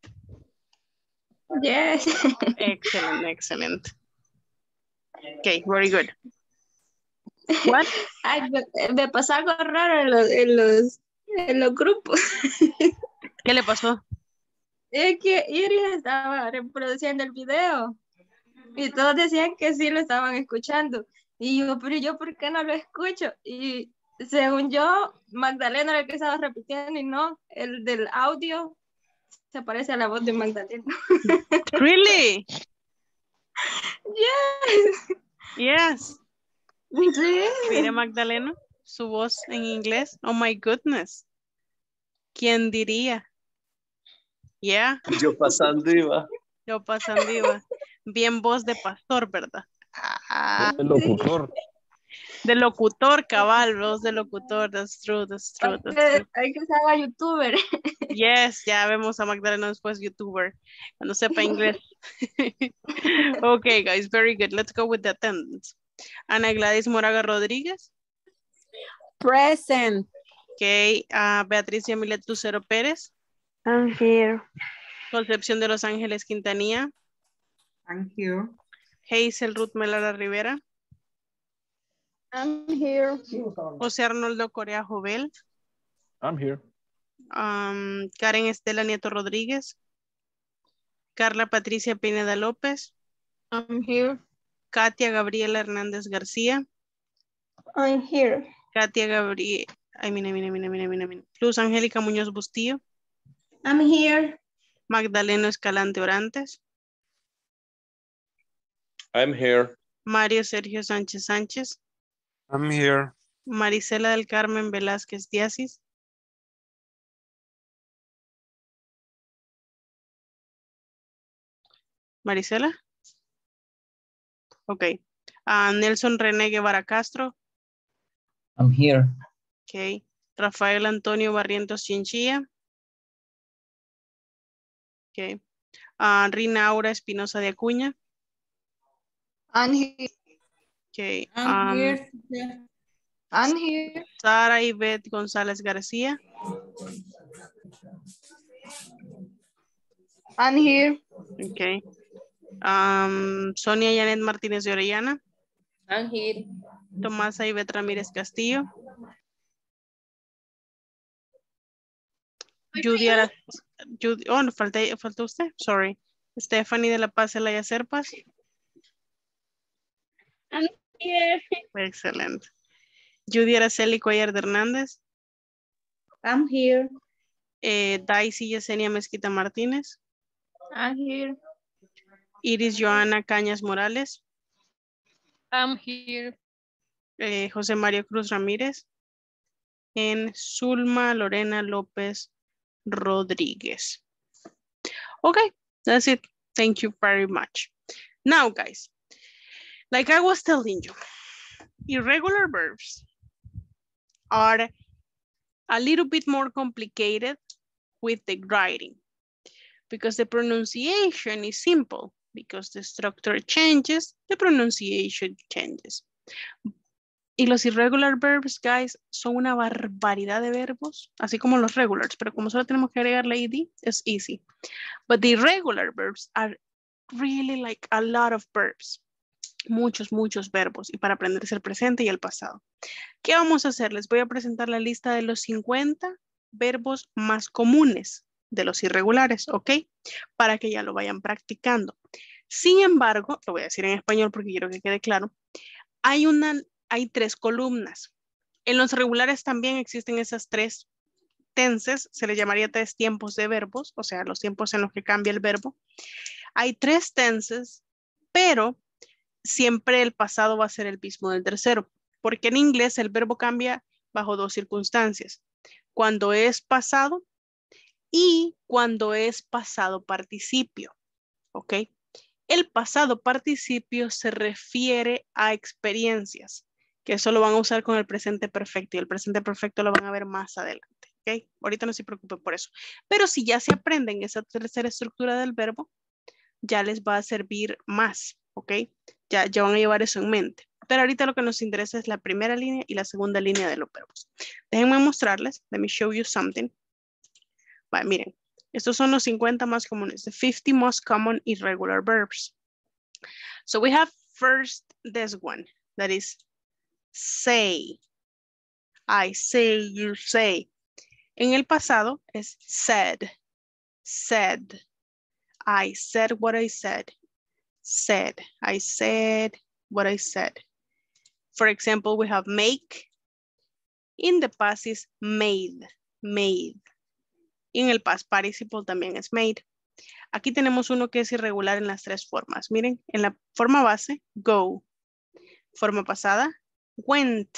R: Yes.
A: Excellent, excellent. Okay, very good. What?
R: Ay, me pasó algo raro en los en los grupos.
A: ¿Qué le pasó?
R: Es que Iris estaba reproduciendo el video y todos decían que sí lo estaban escuchando. Y yo, pero yo, ¿por qué no lo escucho? Y según yo, Magdalena era el que estaba repitiendo y no, el del audio se parece a la voz de Magdalena.
A: Really?
R: Yes.
A: Yes.
R: Sí.
A: Mire, Magdalena, su voz en inglés. Oh my goodness. ¿Quién diría? Yeah.
H: Yo pasando iba.
A: Yo pasando iba. Bien voz de pastor, ¿verdad? Ah,
L: El locutor.
A: de locutor, cabal, voz de locutor. That's true, that's true, that's true.
R: Hay que ser a youtuber.
A: Yes, ya vemos a Magdalena después youtuber. Cuando sepa inglés. Okay, guys, very good. Let's go with the attendance. Ana Gladys Moraga Rodríguez.
S: Present.
A: Okay, Beatriz Yamilet Lucero Pérez.
S: I'm here.
A: Concepción de Los Ángeles Quintanilla.
N: I'm here.
A: Hazel Ruth Melara Rivera.
K: I'm here.
A: José Arnoldo Corea Jovel.
L: I'm here.
A: Karen Estela Nieto Rodríguez. Carla Patricia Pineda López.
R: I'm here.
A: Katia Gabriela Hernández García.
G: I'm here.
A: Katia Gabriela. Ay, mira. Luz Angélica Muñoz Bustillo.
R: I'm here.
A: Magdaleno Escalante Orantes.
H: I'm here.
A: Mario Sergio Sánchez Sánchez.
E: I'm here.
A: Marisela del Carmen Velázquez Diasis. Marisela. Ok. Nelson René Guevara Castro.
T: I'm here.
A: Ok. Rafael Antonio Barrientos Chinchilla. Ok. Rina Aura Espinosa de Acuña.
Q: I'm here.
A: Ok.
Q: I'm here. I'm here.
A: Sara Ivette González García.
Q: I'm here.
A: Ok. Sonia Janet Martínez de Orellana.
D: I'm here.
A: Tomasa Ivette Ramírez Castillo. No, falta usted. Sorry. Stephanie de la Paz Zelaya Serpas.
B: I'm here.
A: Excelente. Judy Araceli Cuellar de Hernández.
C: I'm here.
A: Daisy Yesenia Mezquita Martínez.
R: I'm here.
A: Iris Joana Cañas Morales.
J: I'm here.
A: José María Cruz Ramírez. En Zulma Lorena López Rodríguez. Okay, that's it. Thank you very much. Now, guys, like I was telling you, irregular verbs are a little bit more complicated with the writing because the pronunciation is simple. Because the structure changes, the pronunciation changes. Y los irregular verbs, guys, son una barbaridad de verbos, así como los regulars, pero como solo tenemos que agregar la ed, es easy. But the irregular verbs are really like a lot of verbs. Muchos verbos. Y para aprenderse el presente y el pasado. ¿Qué vamos a hacer? Les voy a presentar la lista de los 50 verbos más comunes de los irregulares, ¿ok? Para que ya lo vayan practicando. Sin embargo, lo voy a decir en español porque quiero que quede claro, hay 3 columnas. En los regulares también existen esas 3 tenses, se le llamaría 3 tiempos de verbos, o sea, los tiempos en los que cambia el verbo. Hay 3 tenses, pero siempre el pasado va a ser el mismo del tercero, porque en inglés el verbo cambia bajo 2 circunstancias. Cuando es pasado y cuando es pasado participio, ¿ok? El pasado participio se refiere a experiencias, que eso lo van a usar con el presente perfecto y el presente perfecto lo van a ver más adelante, ¿ok? Ahorita no se preocupen por eso. Pero si ya se aprenden esa tercera estructura del verbo, ya les va a servir más, ¿ok? Ya van a llevar eso en mente. Pero ahorita lo que nos interesa es la primera línea y la segunda línea de los verbos. Déjenme mostrarles. Let me show you something. Vale, miren. Estos son los 50 más comunes. The 50 most common irregular verbs. So we have first this one. That is say. I say, you say. En el pasado es said. Said. I said what I said. Said. I said what I said. For example, we have make. In the past is made. Made. En el past participle también es made. Aquí tenemos uno que es irregular en las tres formas. Miren, en la forma base, go. Forma pasada, went.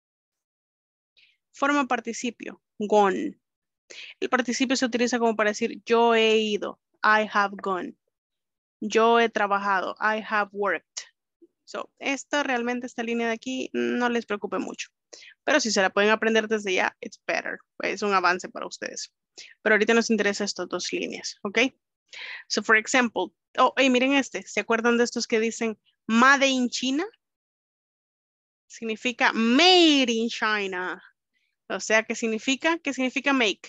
A: Forma participio, gone. El participio se utiliza como para decir yo he ido, I have gone. Yo he trabajado, I have worked. So, esta línea de aquí no les preocupe mucho. Pero si se la pueden aprender desde ya, it's better. Es un avance para ustedes. Pero ahorita nos interesa estas dos líneas, ¿ok? So, for example, miren este. ¿Se acuerdan de estos que dicen made in China? Significa made in China. O sea, ¿qué significa? ¿Qué significa make?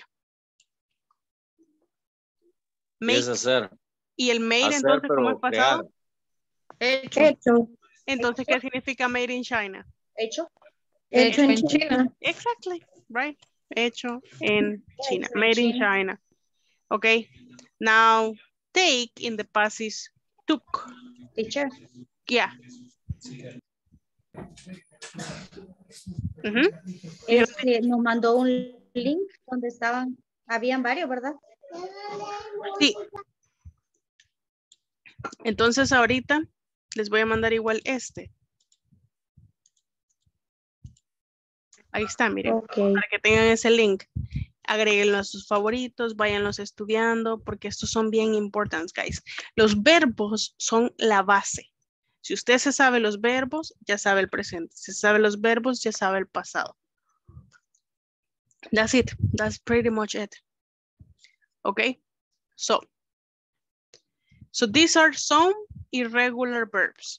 H: Make. Es hacer.
A: Y el made,
H: hacer,
A: entonces, ¿cómo es pasado?
M: Hecho.
A: Entonces, ¿qué significa made in China?
C: Hecho.
M: Hecho en China.
A: Exactly, right. Hecho en China. Made in China. Okay. Now, take in the past is took.
C: Teacher.
A: Yeah.
C: Nos mandó un link donde habían varios, ¿verdad?
A: Sí. Entonces ahorita les voy a mandar igual este. Ahí está, miren.
C: Okay.
A: Para que tengan ese link. Agréguenlo a sus favoritos, váyanlos estudiando, porque estos son bien importantes, guys. Los verbos son la base. Si usted se sabe los verbos, ya sabe el presente. Si se sabe los verbos, ya sabe el pasado. That's it. That's pretty much it. Okay? So these are some irregular verbs.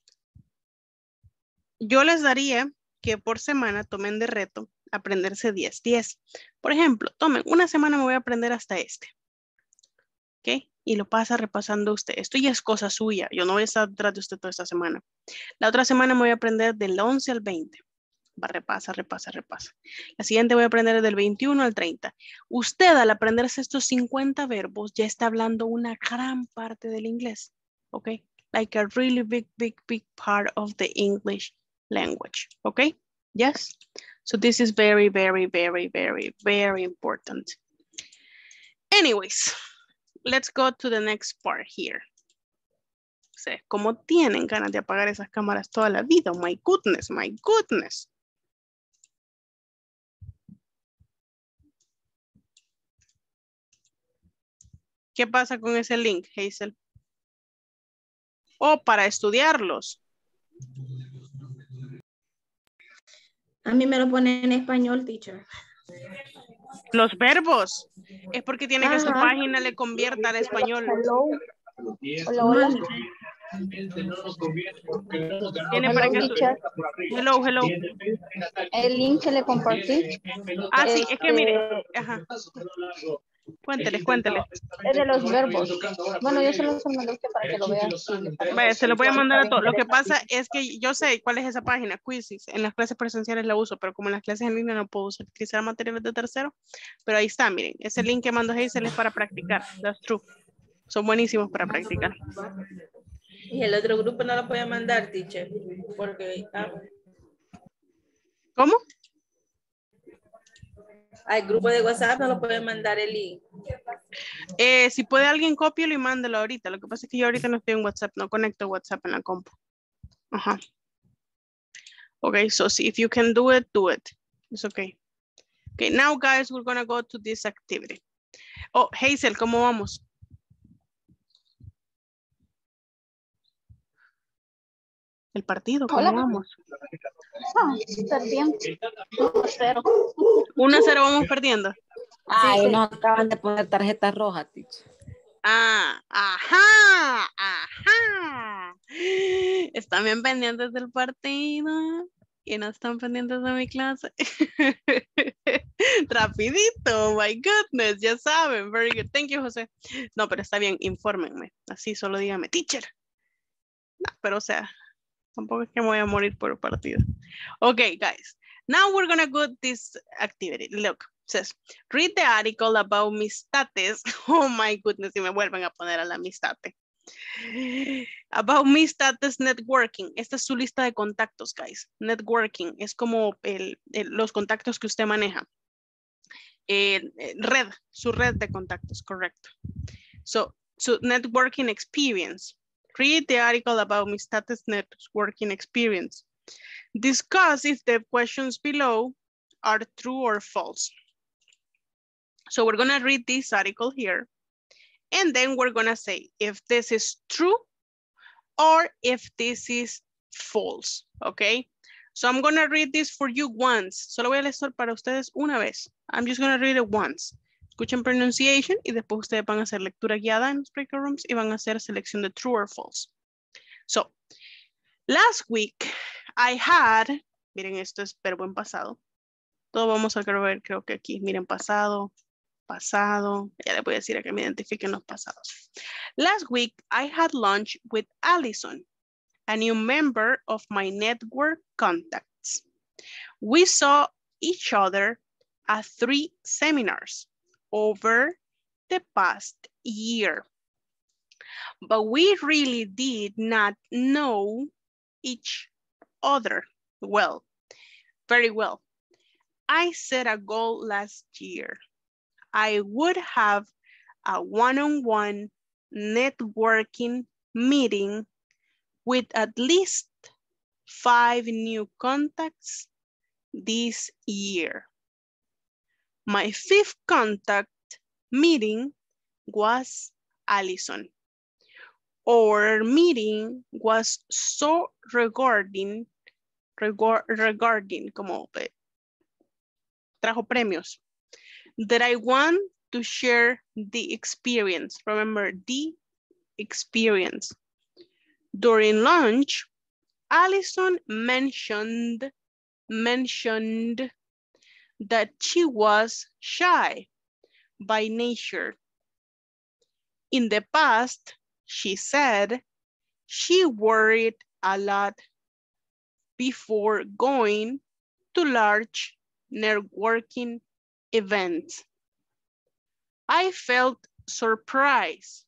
A: Yo les daría que por semana tomen de reto aprenderse 10. Por ejemplo, tomen una semana, me voy a aprender hasta este. ¿Ok? Y lo pasa repasando usted. Esto ya es cosa suya. Yo no voy a estar detrás de usted toda esta semana. La otra semana me voy a aprender del 11 al 20. Repasa. La siguiente voy a aprender del 21 al 30. Usted al aprenderse estos 50 verbos ya está hablando una gran parte del inglés. ¿Ok? Like a really big part of the English language. ¿Ok? Yes? So this is very important. Anyways, let's go to the next part here. O sea, como tienen ganas de apagar esas cámaras toda la vida. My goodness. ¿Qué pasa con ese link, Hazel? Para estudiarlos.
C: A mí me lo pone en español, teacher.
A: Los verbos. Es porque tiene que su página le convierta al español.
C: Hola.
A: Tiene para que hello.
K: El link que le compartí.
A: Sí, es que mire. Ajá. Cuéntele.
K: Es de los verbos. Bueno, yo se los mandé a usted para que lo vea.
A: Vaya, se lo voy a mandar a todos. Lo que pasa es que yo sé cuál es esa página, Quizzes. En las clases presenciales la uso, pero como en las clases en línea no puedo utilizar materiales de tercero. Pero ahí está, miren. Ese link que mandó Hazel es para practicar. That's true. Son buenísimos para practicar.
D: Y el otro grupo no lo puede mandar, teacher. Porque...
A: ¿Cómo?
D: Al grupo de WhatsApp no lo puede mandar el link.
A: Si puede alguien cópielo y mándelo ahorita. Lo que pasa es que yo ahorita no estoy en WhatsApp, no conecto WhatsApp en la compu. Ajá. Okay, so if you can do it, do it. It's okay. Okay, now guys, we're gonna go to this activity. Hazel, ¿cómo vamos? El partido, ¿cómo vamos?
K: Perdiendo. 1-0.
A: 1-0 vamos perdiendo.
U: Ay, nos acaban de poner tarjeta roja, teacher.
A: Ajá. Están bien pendientes del partido y no están pendientes de mi clase. Rapidito, my goodness, ya saben. Very good. Thank you, José. No, pero está bien, infórmenme. Así solo díganme, teacher. No, pero o sea, tampoco es que me voy a morir por el partido. Okay, guys. Now we're gonna go this activity. Look, Says, read the article about Mistates. Oh my goodness, si me vuelven a poner a la Mistate. About Mistates networking. Esta es su lista de contactos, guys. Networking es como los contactos que usted maneja. Su red de contactos, correcto. So networking experience. Read the article about Mistates networking experience. Discuss if the questions below are true or false. So we're gonna read this article here, and then we're gonna say if this is true or if this is false, okay? So I'm gonna read this for you once. Solo voy a leer para ustedes una vez. I'm just gonna read it once. Escuchen pronunciation y después ustedes van a hacer lectura guiada en los breakout rooms y van a hacer selección de true or false. So, last week I had, miren, esto es verbo en pasado. Todo vamos a ver, creo que aquí, miren, pasado, ya les voy a decir a que me identifiquen los pasados. Last week, I had lunch with Allison, a new member of my network contacts. We saw each other at 3 seminars over the past year, but we really did not know each other well, very well. I set a goal last year. I would have a one-on-one networking meeting with at least 5 new contacts this year. My 5th contact meeting was Allison. Our meeting was so regarding como trajo premios, that I want to share the experience. Remember, the experience. During lunch, Allison mentioned that she was shy by nature. In the past, she said she worried a lot before going to large networking events. I felt surprised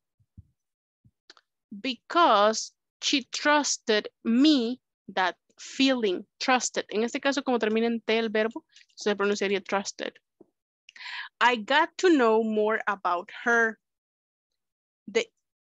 A: because she trusted me, that feeling, trusted. En este caso, como termina en T el verbo, se pronunciaría trusted. I got to know more about her, the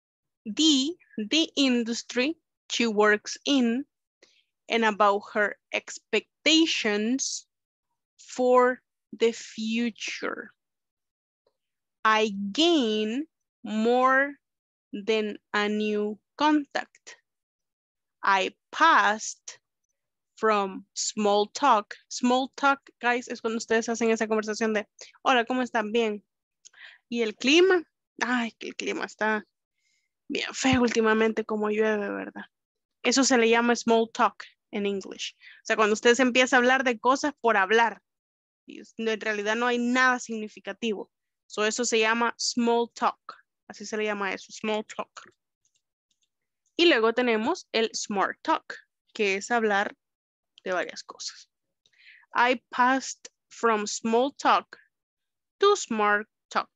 A: industry she works in, and about her expectations for the future. I gain more than a new contact. I passed from small talk. Small talk, guys, es cuando ustedes hacen esa conversación de, hola, ¿cómo están? Bien. ¿Y el clima? Ay, que el clima está bien feo últimamente, como llueve, ¿verdad? Eso se le llama small talk en English. O sea, cuando ustedes empiezan a hablar de cosas por hablar, y en realidad no hay nada significativo. So, eso se llama small talk. Así se le llama eso, small talk. Y luego tenemos el smart talk, que es hablar de varias cosas. I passed from small talk to smart talk.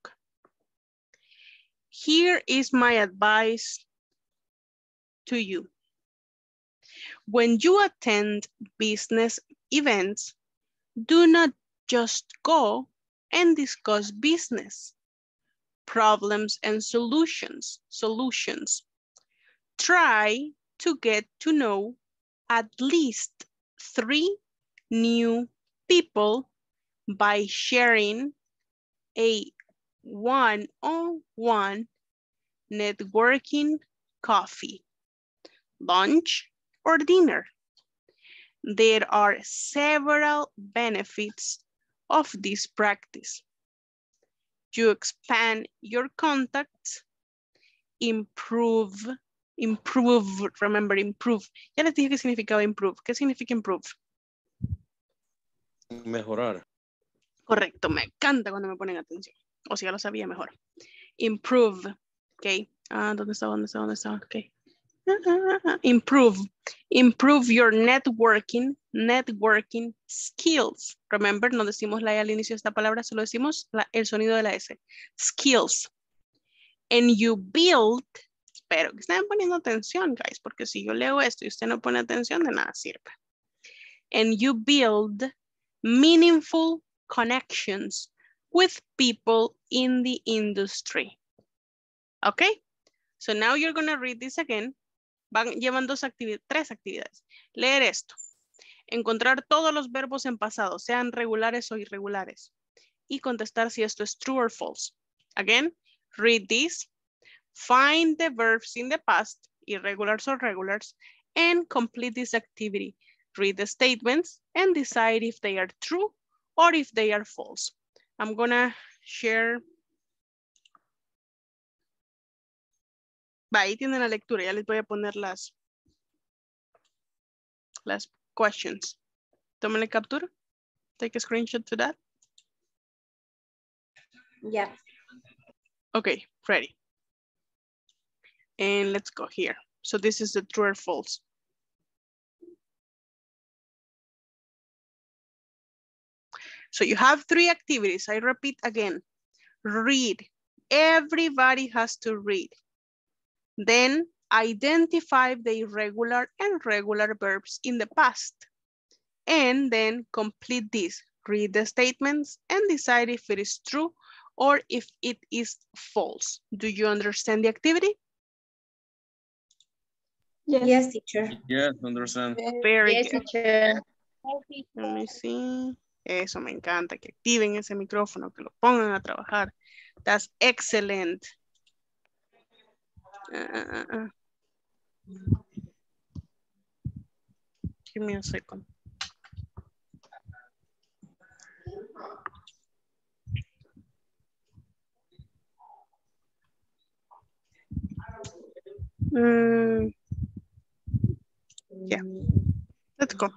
A: Here is my advice to you. When you attend business events, do not just go and discuss business, problems and solutions. Try to get to know at least 3 new people by sharing a one-on-one networking coffee, lunch, or dinner. There are several benefits of this practice. You expand your contacts, improve, remember, improve. Ya les dije qué significaba improve. ¿Qué significa improve?
H: Mejorar.
A: Correcto, me encanta cuando me ponen atención. O si ya lo sabía, mejor. Improve, ok. ¿Dónde está? Ok. Improve. Improve your networking skills. Remember, no decimos la E al inicio de esta palabra, solo decimos el sonido de la S. Skills. And you build, espero que estén poniendo atención, guys, porque si yo leo esto y usted no pone atención, de nada sirve. And you build meaningful connections with people in the industry. Okay? So now you're going to read this again. Llevan tres actividades. Leer esto. Encontrar todos los verbos en pasado, sean regulares o irregulares. Y contestar si esto es true or false. Again, read this. Find the verbs in the past, irregulars or regulars, and complete this activity. Read the statements and decide if they are true or if they are false. I'm gonna share. Va, ahí tienen la lectura, ya les voy a poner las questions. Tómenle captura. Take a screenshot to that.
B: Yeah.
A: Okay, ready. And let's go here. So this is the true or false. So you have three activities. I repeat again. Read. Everybody has to read. Then identify the irregular and regular verbs in the past. And then complete this. Read the statements and decide if it is true or if it is false. Do you understand the activity?
B: Yes, teacher.
H: Yes, understand.
A: Very
C: Yes,
A: good.
C: teacher.
A: Let me see. Eso me encanta, que activen ese micrófono, que lo pongan a trabajar. That's excellent. Give me a second. Yeah, let's go.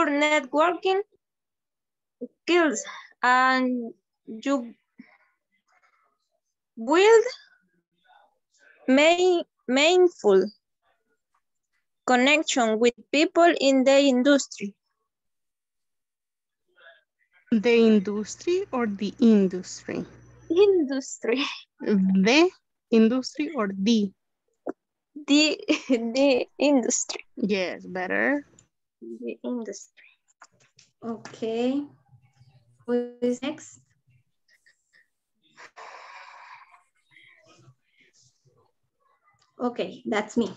R: networking skills and you build meaningful connection with people in the industry.
A: The industry or the industry?
R: Industry.
A: The industry or the?
R: The industry.
A: Yes, better.
R: The industry.
C: Okay. Who is next? Okay, that's me.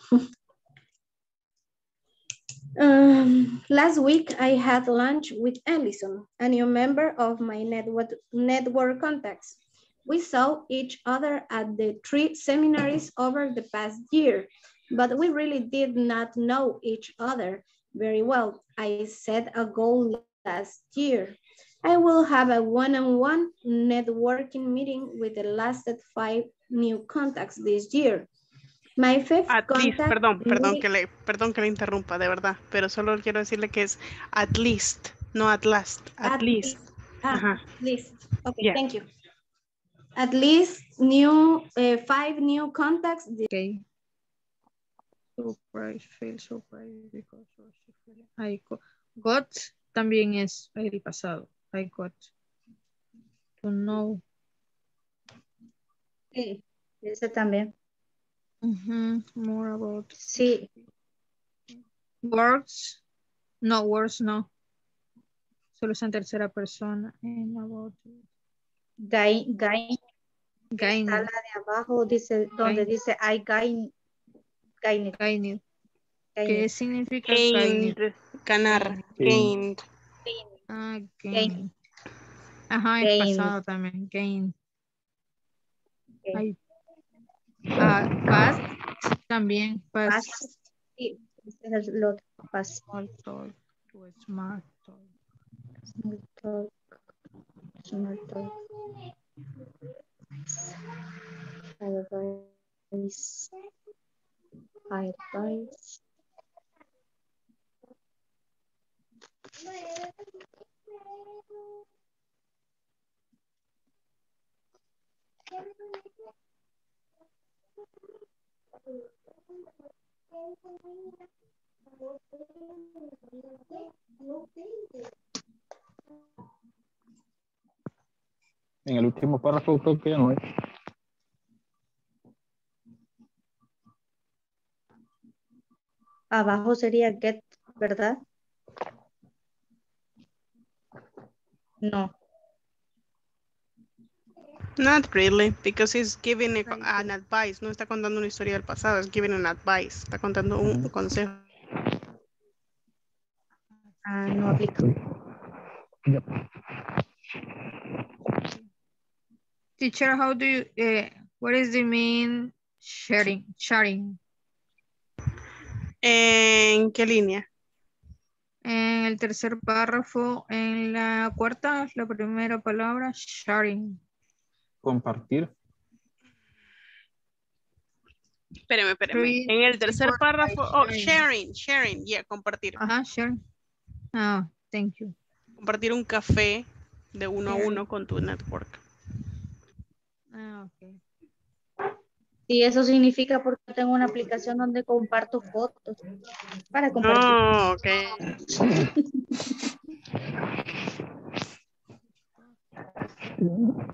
C: Last week, I had lunch with Ellison, a new member of my network contacts. We saw each other at the 3 seminaries over the past year, but we really did not know each other very well. I set a goal last year. I will have a one-on-one networking meeting with the last 5 new contacts this year. My fifth
A: At least,
C: contact
A: perdón que le interrumpa, de verdad, pero solo quiero decirle que es at least, no at last, at least.
C: At least. Okay,
A: Yeah.
C: thank you. At least 5 new contacts.
M: Okay. Surprise, feel surprise because I got también es el pasado. I got to know.
C: Sí, ese también.
M: More about.
C: Sí.
M: Words. No, words no. Solo es en tercera persona. And about.
C: Gain.
M: Gain.
C: Está la de abajo, dice, donde dice I gain.
M: ¿Qué significa
A: gained? Ganar. Gained.
M: Gain. Ajá, es pasado también. Gain. Past también. Past.
C: Sí, es lo past.
M: Small talk. Smart talk.
C: Small talk. Small talk. Advice.
L: En el último párrafo creo que ya no es.
C: Abajo sería get, ¿verdad? No.
A: Not really, because he's giving an advice. No está contando una historia del pasado, es giving an advice. Está contando un consejo.
C: No aplica.
L: Yep.
M: Teacher, how do you, what is the mean sharing?
A: ¿En qué línea?
M: En el tercer párrafo, en la cuarta, la primera palabra, sharing.
L: Compartir.
A: Espéreme. En el tercer párrafo, sharing, yeah, compartir.
M: Ajá, sharing. Thank you.
A: Compartir un café de 1 a 1 con tu network.
M: Ok.
C: Y eso significa porque tengo una aplicación donde comparto fotos para compartir.
A: Oh, ok.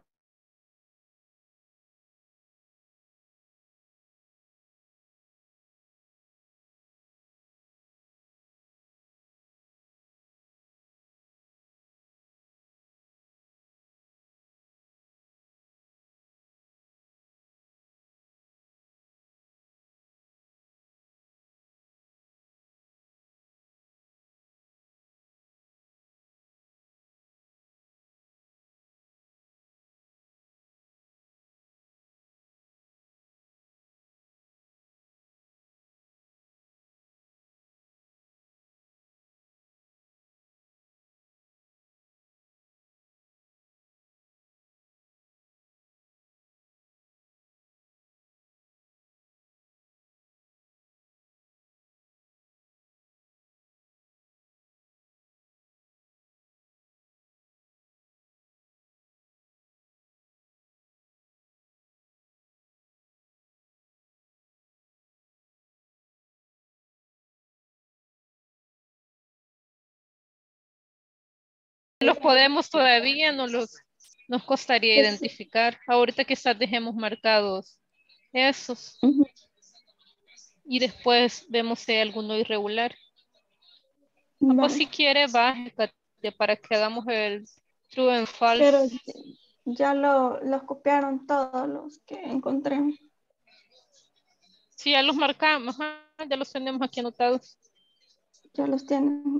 J: los podemos todavía, nos costaría identificar. Ahorita quizás dejemos marcados esos. Y después vemos si hay alguno irregular. Pues si quiere, baje para que hagamos el true and false.
G: Pero ya los copiaron todos los que encontré.
J: Sí, ya los marcamos, ya los tenemos aquí anotados.
G: Ya los tienen.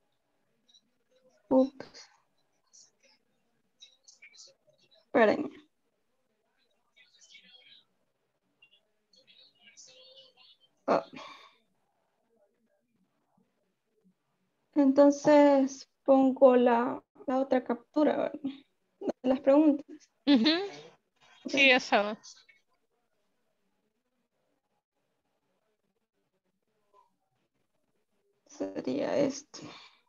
G: Ups. Esperen. Oh. Entonces pongo la otra captura, ¿verdad? De las preguntas.
J: Sí, ya sabes.
G: Sería esto.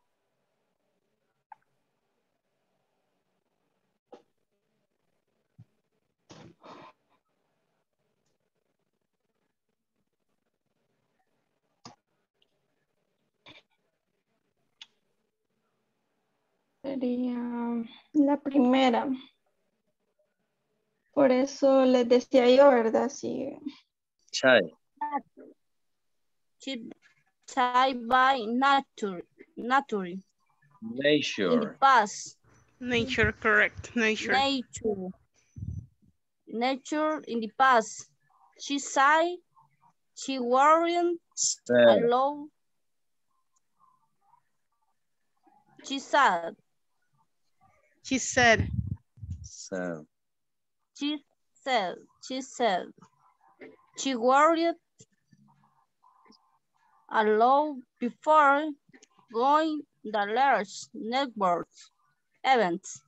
G: Sería la primera. Por eso les decía yo, ¿verdad? Sí.
H: Chai.
K: Chai by nature. In the
H: Nature.
K: past.
A: Nature, correct. Nature.
K: Nature in the past. She sighed. She worried.
H: Said.
K: Alone. She said.
A: She said.
H: Said.
K: She said. She said. She worried alone before going the large network events.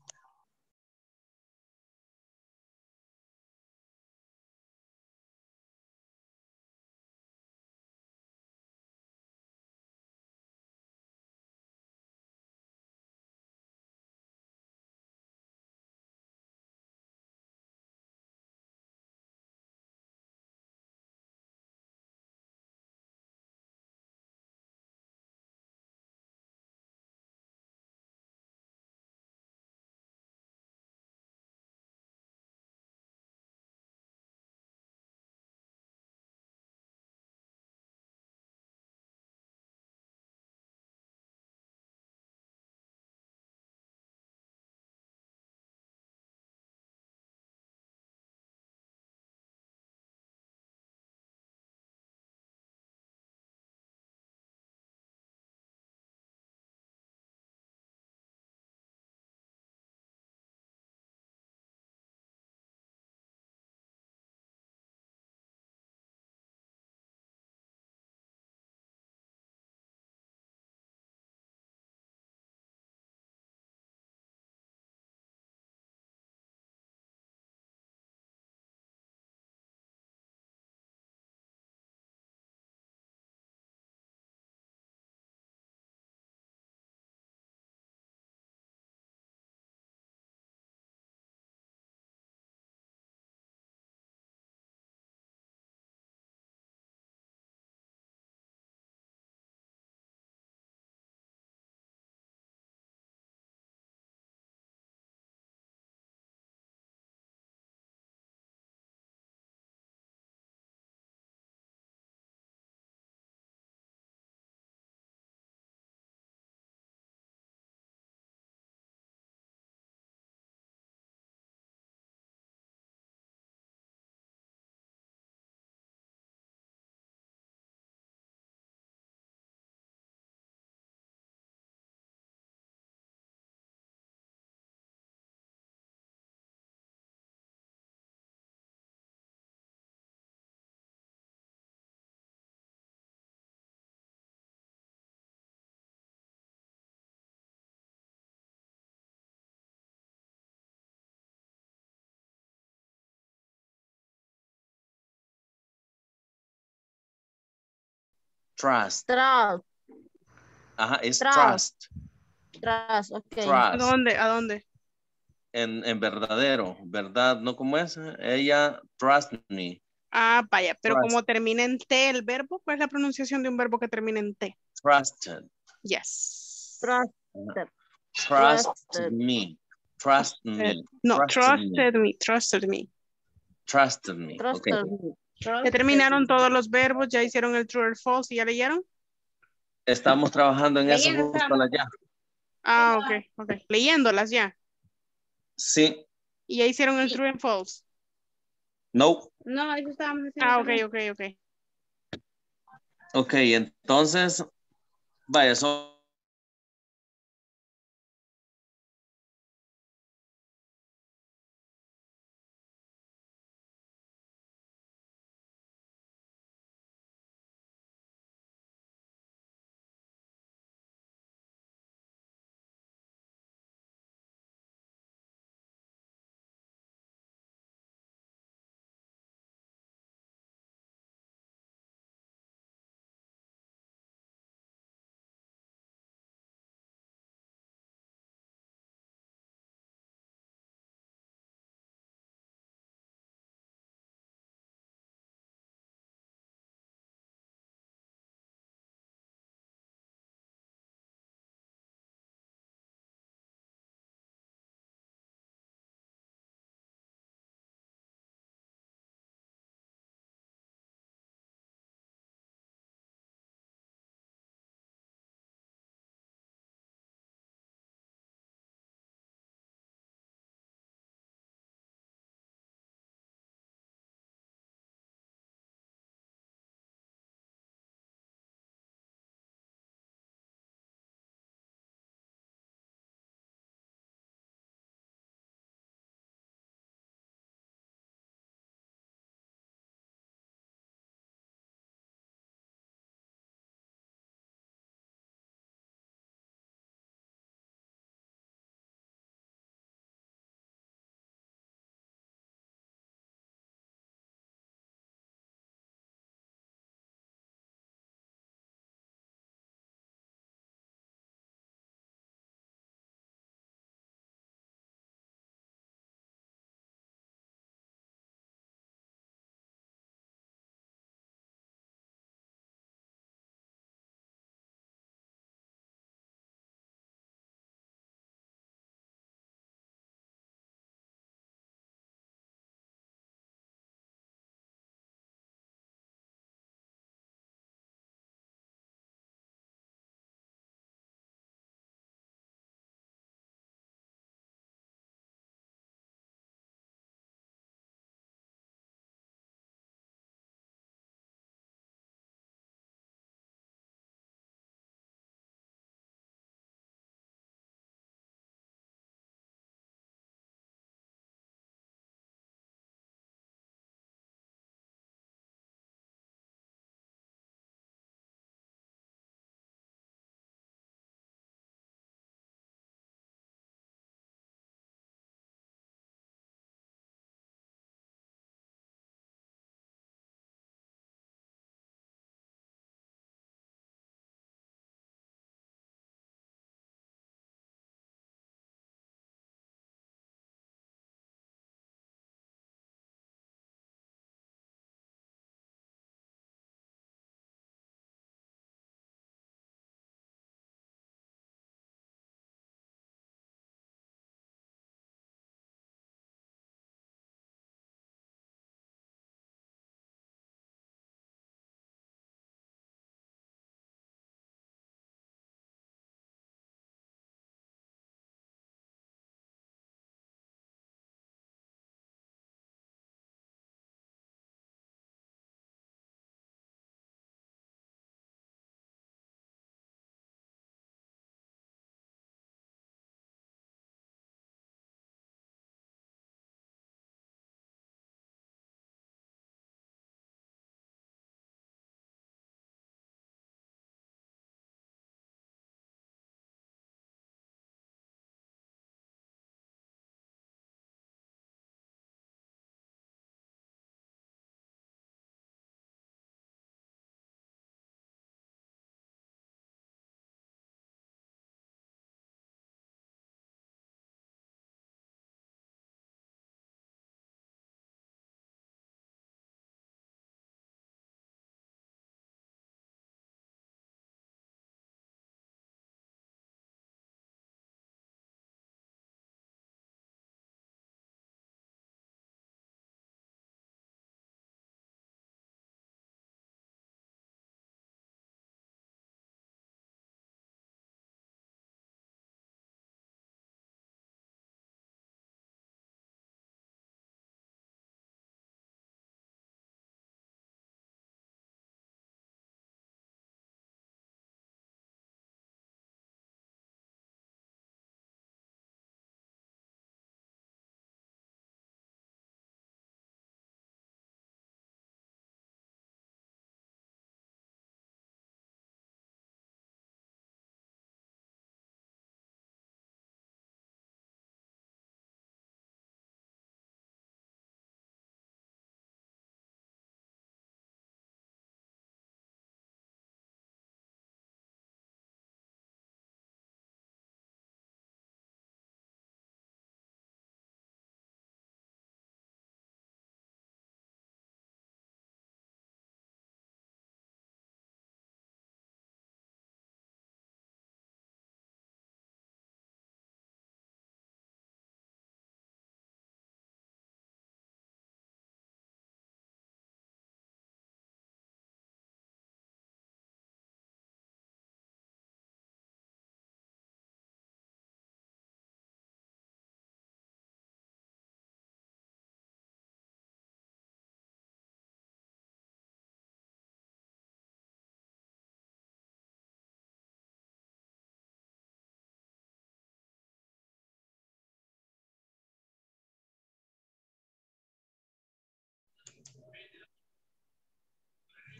H: Trust.
K: Trust.
H: Ajá, es trust.
K: Trust, ok.
H: Trust.
A: ¿A dónde? ¿A dónde?
H: En verdadero, ¿verdad? ¿No como es? Ella, trust me.
A: Ah, vaya, pero
H: Trust.
A: como termina en T el verbo, ¿cuál es la pronunciación de un verbo que termina en T?
H: Trusted.
A: Yes.
K: Trusted.
H: Trust me. Trust me.
A: No,
H: Trusted me.
A: trusted me.
H: Trusted me. Okay.
A: Ya terminaron todos los verbos, ya hicieron el true or false y ya leyeron.
H: Estamos trabajando en eso justo allá.
A: Ah, ok. Leyéndolas ya.
H: Sí.
A: Y ya hicieron el true and false.
H: No.
B: No, eso estábamos haciendo.
A: Ah,
B: también.
A: ok.
H: Ok, entonces, vaya,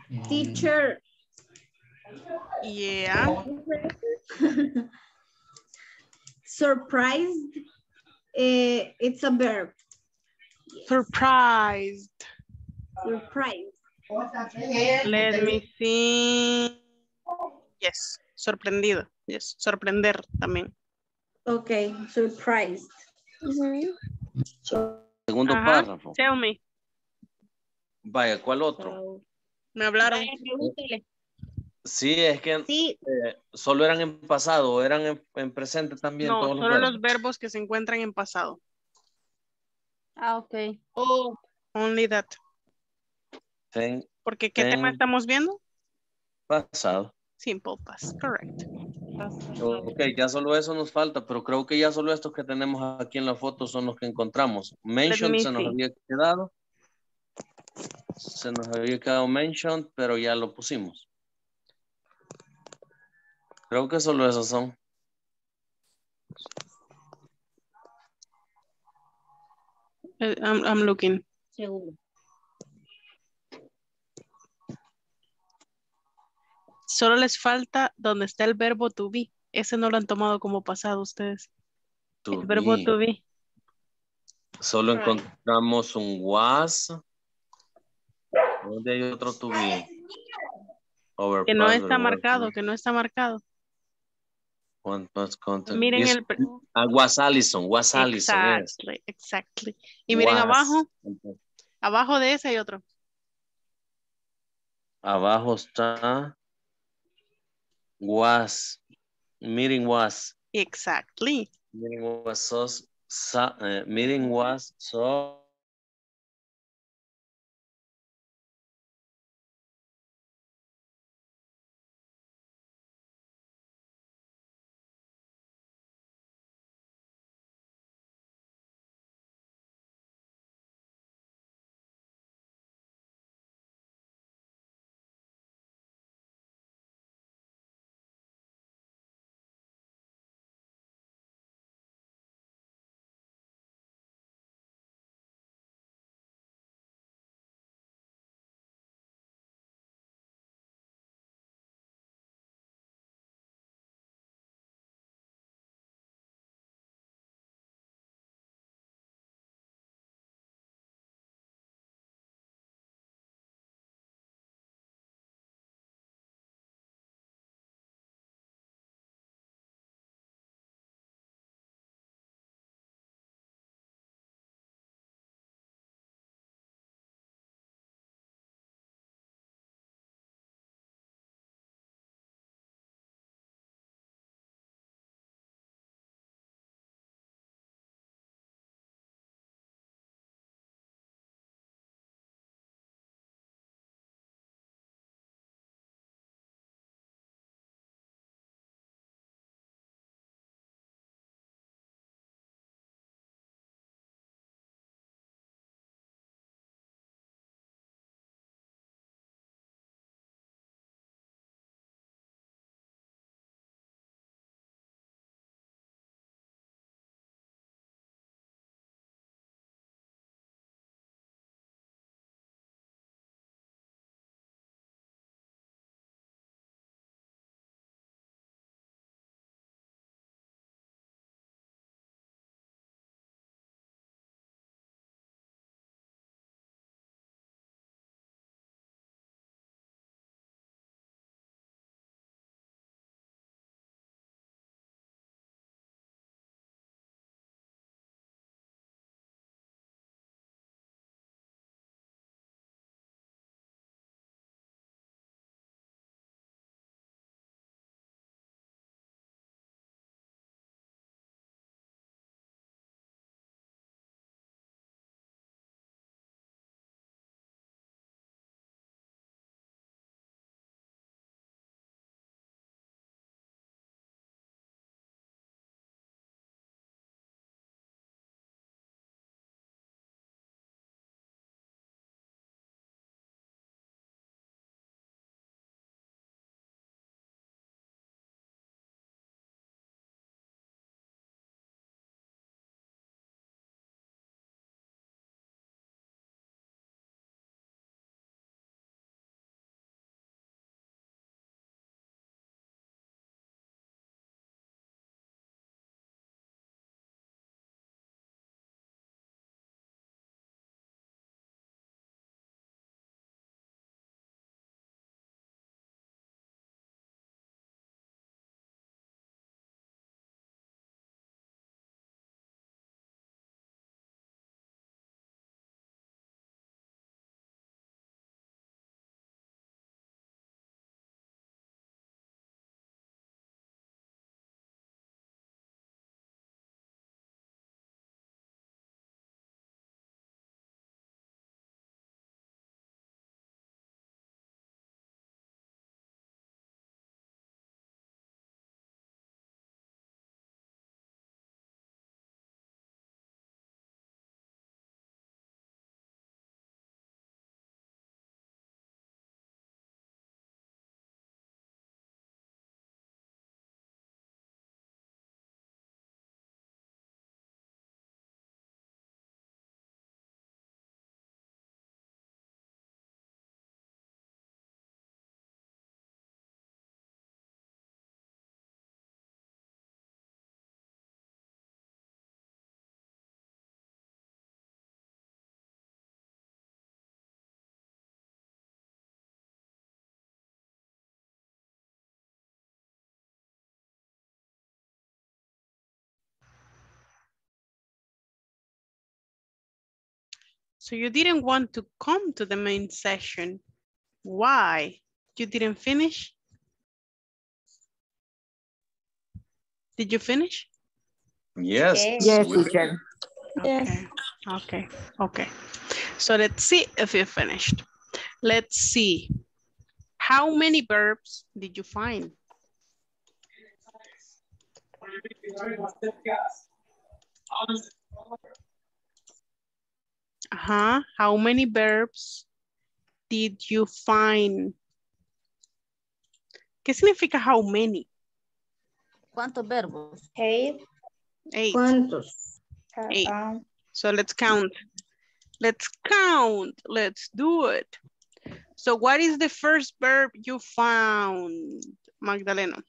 C: Teacher.
A: Yeah.
C: Surprised. It's a verb.
A: Surprised.
C: Surprised.
A: Let me see. Yes, sorprendido. Yes, sorprender también.
C: Okay, surprised.
H: Segundo
A: Ajá,
H: párrafo.
A: tell me.
H: Vaya, ¿cuál otro?
A: Me hablaron.
H: Sí, es que solo eran en pasado, o eran en presente también
A: No,
H: todos los
A: solo
H: verbos.
A: los verbos que se encuentran en pasado.
K: Ok.
A: Oh, only that. Porque ¿qué tema estamos viendo?
H: Pasado.
A: Simple past, correct.
H: Ok, ya solo eso nos falta, pero creo que ya solo estos que tenemos aquí en la foto son los que encontramos. Mention
A: me
H: se nos
A: see.
H: había quedado. Se nos había quedado mention, pero ya lo pusimos. Creo que solo esos son.
A: I'm looking.
K: Seguro.
A: Solo les falta donde está el verbo to be. Ese no lo han tomado como pasado ustedes. El verbo to be.
H: Solo encontramos un was. ¿Dónde hay otro to be?
A: Que no está marcado, que no está marcado. Miren el...
H: Was Allison, was Allison.
A: Exactly, exactly. Y miren abajo. Abajo de ese hay otro.
H: Abajo está was. Meeting was.
A: Exactly.
H: Meeting was so
A: So you didn't want to come to the main session. Why? You didn't finish? Did you finish?
H: Yes.
U: Yes, teacher.
A: Okay, okay, okay. So let's see if you finished. Let's see. How many verbs did you find? How many verbs did you find? ¿Qué significa how many?
K: ¿Cuántos verbos?
C: 8.
A: 8.
C: ¿Cuántos?
A: 8. So let's count. Let's count. Let's do it. So what is the first verb you found, Magdalena?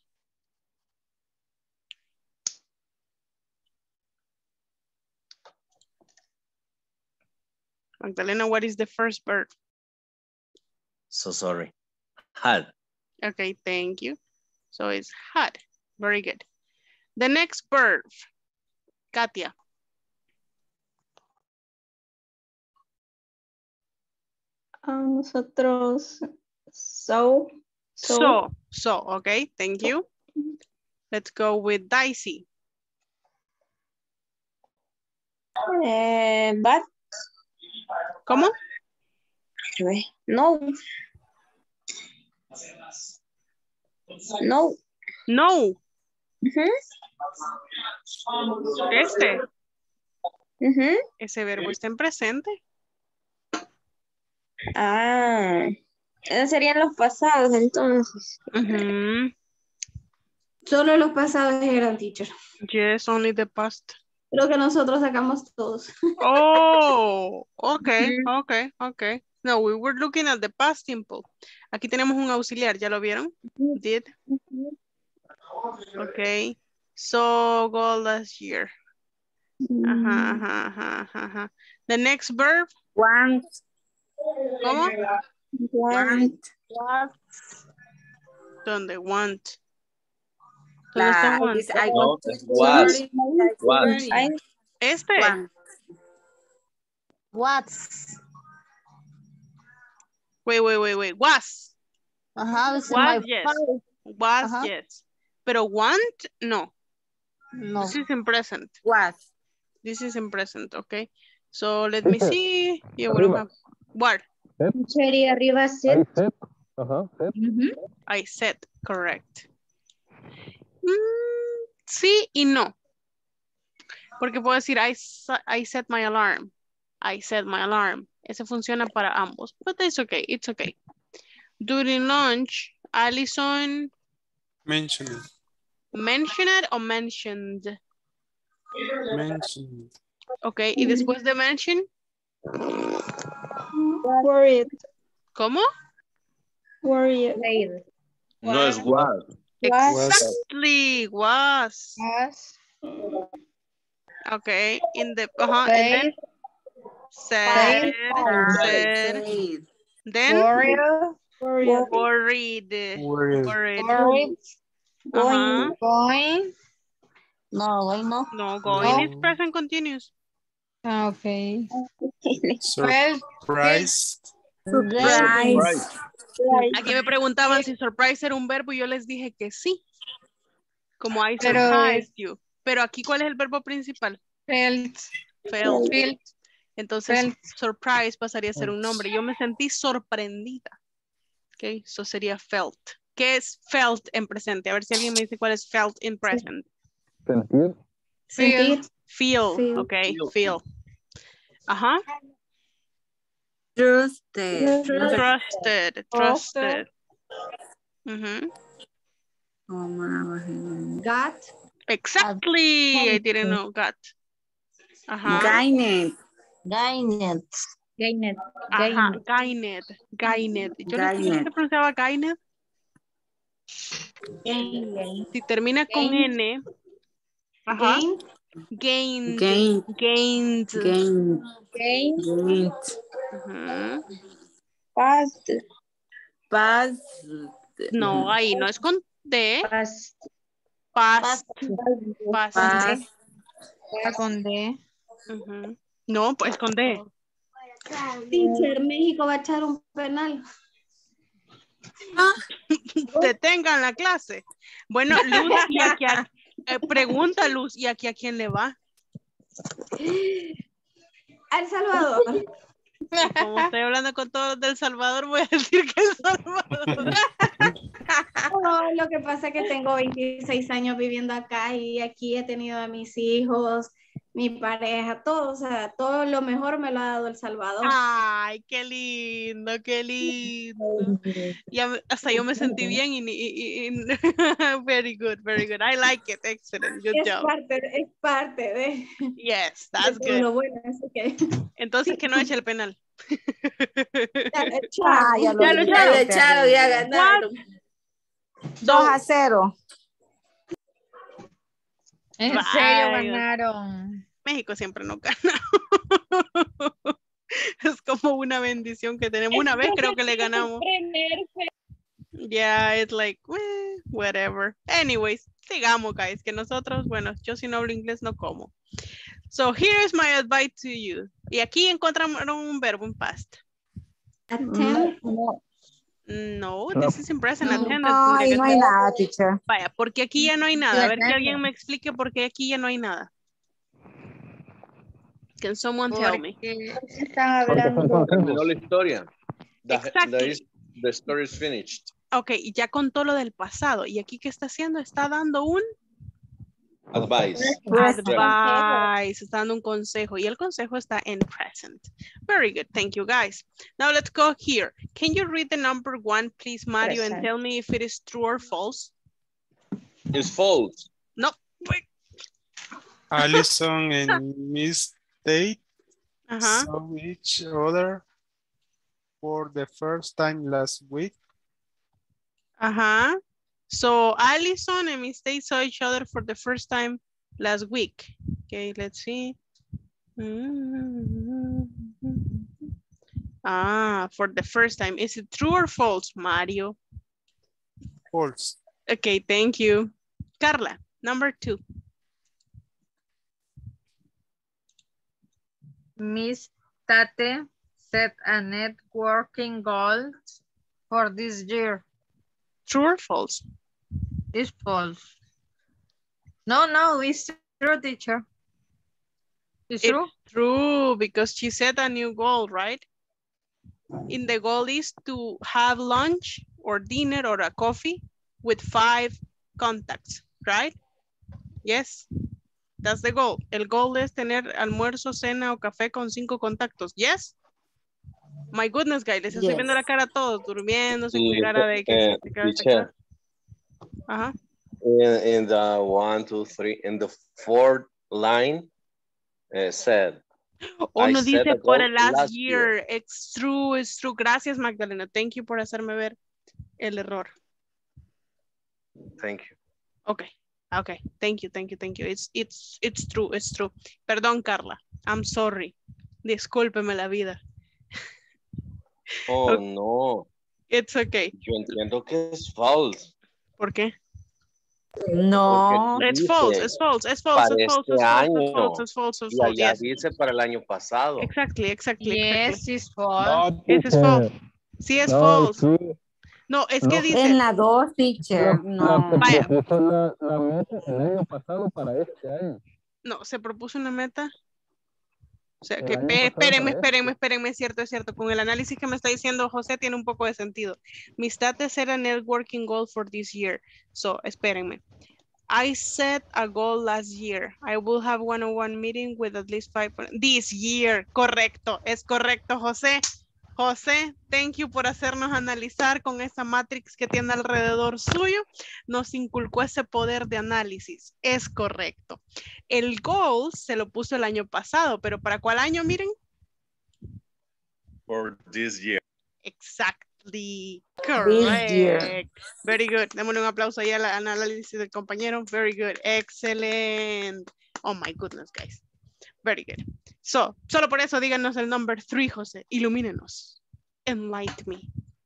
A: Magdalena, what is the first verb?
H: So sorry. Had.
A: Okay, thank you. So it's had. Very good. The next verb, Katia.
G: Nosotros, so,
A: okay, thank you. Let's go with Daisy.
B: But.
A: ¿Cómo?
B: No. No.
A: No. Ese verbo está en presente.
B: Esos serían los pasados entonces.
C: Solo los pasados eran, teacher.
A: Yes, only the past.
C: Creo que nosotros sacamos todos.
A: Oh, okay, okay. No, we were looking at the past simple. Aquí tenemos un auxiliar, ¿ya lo vieron? Did. Okay. So go last year. The next verb.
B: Want.
A: ¿Cómo?
B: Want.
A: ¿Dónde? Want. ¿Dónde está want?
H: Was.
A: Este.
K: What's?
A: Wait. Was.
K: Was,
A: yes. Was, yes. Pero want, no.
K: No.
A: This is in present.
K: Was.
A: This is in present, okay? So let me see. Yeah, what do we have? What?
C: Sería arriba set.
A: I said, correct. Sí y no. Porque puedo decir, I set my alarm. I set my alarm. Ese funciona para ambos. But it's okay, it's okay. During lunch, Allison.
E: Mentioned.
A: Mentioned or mentioned?
E: Mentioned.
A: Okay, y después de mention.
G: Worried.
A: ¿Cómo?
G: Worried.
H: No es was.
A: Exactly, was. Okay, in the, and then said. Then worried.
K: Going. No,
A: going is present continuous.
M: Okay.
E: Surprised.
A: Aquí me preguntaban si surprise era un verbo y yo les dije que sí. Como I surprised you. Pero aquí, ¿cuál es el verbo principal?
M: Felt.
A: Entonces, surprise pasaría a ser un nombre. Yo me sentí sorprendida. Ok, eso sería felt. ¿Qué es felt en presente? A ver si alguien me dice cuál es felt in present.
C: Sentir.
A: Feel. Ok, feel. Ajá.
K: Trusted.
C: Got.
A: Exactly. I didn't know got. Ajá.
K: Gainet.
A: Ajá, Gainet. Yo no se pronunciaba Gainet. Si termina con N. Ajá. Gained.
K: Past.
A: No, ahí no es con D.
C: Past.
M: Con D.
A: No, pues con D.
C: Teacher, México va a echar un penal.
A: Detengan la clase. Bueno, Luz, y aquí pregunta Luz, ¿y aquí a quién le va?
C: A El Salvador.
A: Como estoy hablando con todos los del Salvador, voy a decir que El Salvador.
C: No, lo que pasa es que tengo 26 años viviendo acá y aquí he tenido a mis hijos, mi pareja, todo, o sea, todo lo mejor me lo ha dado El Salvador.
A: Ay, qué lindo, qué lindo. Ya, hasta yo me sentí bien y very good, very good. I like it, excellent, good job.
C: Es parte de...
A: Yes, that's
C: de todo
A: good.
C: lo bueno, así que...
A: Entonces, que no eche el penal.
C: Ya lo echaron, ya ganaron.
K: 2-0.
M: En
A: Vaya.
M: serio ganaron.
A: México siempre nos gana. Es como una bendición que tenemos. Una vez creo que le ganamos. Yeah, it's like, whatever. Anyways, sigamos, guys, que nosotros, bueno, yo si no hablo inglés no como. So here's my advice to you. Y aquí encontramos un verbo en past.
C: Attend.
A: No, this is in present. Attend.
K: No, ahí no hay nada, teacher.
A: Vaya, porque aquí ya no hay nada. A ver que alguien me explique por qué aquí ya no hay nada. Can someone tell me?
C: Están hablando.
H: Terminó la historia.
A: Exactly.
H: The story is finished.
A: Ok, y ya contó lo del pasado. ¿Y aquí qué está haciendo? Está dando un
H: Advice.
A: advice. Está dando un consejo. Y el consejo está en present. Very good. Thank you, guys. Now let's go here. Can you read the number 1, please, Mario, and tell me if it is true or false?
H: It's false.
A: No. Wait.
E: Allison and Miss Tate saw each other for the first time last week.
A: So Allison and Miss Tate saw each other for the first time last week. Okay, let's see. For the first time. Is it true or false, Mario?
E: False.
A: Okay, thank you. Carla, number 2.
M: Miss Tate set a networking goal for this year.
A: True or false?
M: It's false. No, it's true, teacher. It's true?
A: True, because she set a new goal, right? And the goal is to have lunch or dinner or a coffee with 5 contacts, right? Yes, that's the goal. El goal es tener almuerzo, cena o café con 5 contactos. Yes? My goodness, guys, les estoy viendo la cara a todos, durmiéndose con cara de que...
H: Teacher, in the 1, 2, 3, in the 4th line, said...
A: no dice for the last year. It's true, it's true. Gracias, Magdalena. Thank you por hacerme ver el error.
H: Thank you.
A: Okay. Thank you. It's true, it's true. Perdón, Carla. I'm sorry. Discúlpeme la vida.
H: Oh, no.
A: It's okay.
H: Yo entiendo que es false.
A: ¿Por qué?
K: No.
A: It's false.
H: Y allá dice para el año pasado.
A: Exactly.
M: Yes, it's false.
L: No,
A: Ese es false. Sí, es false.
L: Sí.
A: No, es que dice...
K: En la 2, teacher, no.
A: Vaya.
L: La meta el año pasado para este año.
A: No, se propuso una meta. O sea,
L: El
A: que
L: año pasado
A: espérenme, es cierto. Con el análisis que me está diciendo José tiene un poco de sentido. Mi status era networking goal for this year. So, espérenme. I set a goal last year. I will have one-on-one meeting with at least 5 this year. Correcto, es correcto, José. José, thank you por hacernos analizar con esa matrix que tiene alrededor suyo. Nos inculcó ese poder de análisis. Es correcto. El goal se lo puso el año pasado, pero ¿para cuál año, miren?
H: For this year.
A: Exactly. Correct. Very good. Démosle un aplauso ahí al análisis del compañero. Very good. Excellent. Oh my goodness, guys. Very good. So, solo por eso díganos el number 3, José. Ilumínenos. Enlighten me.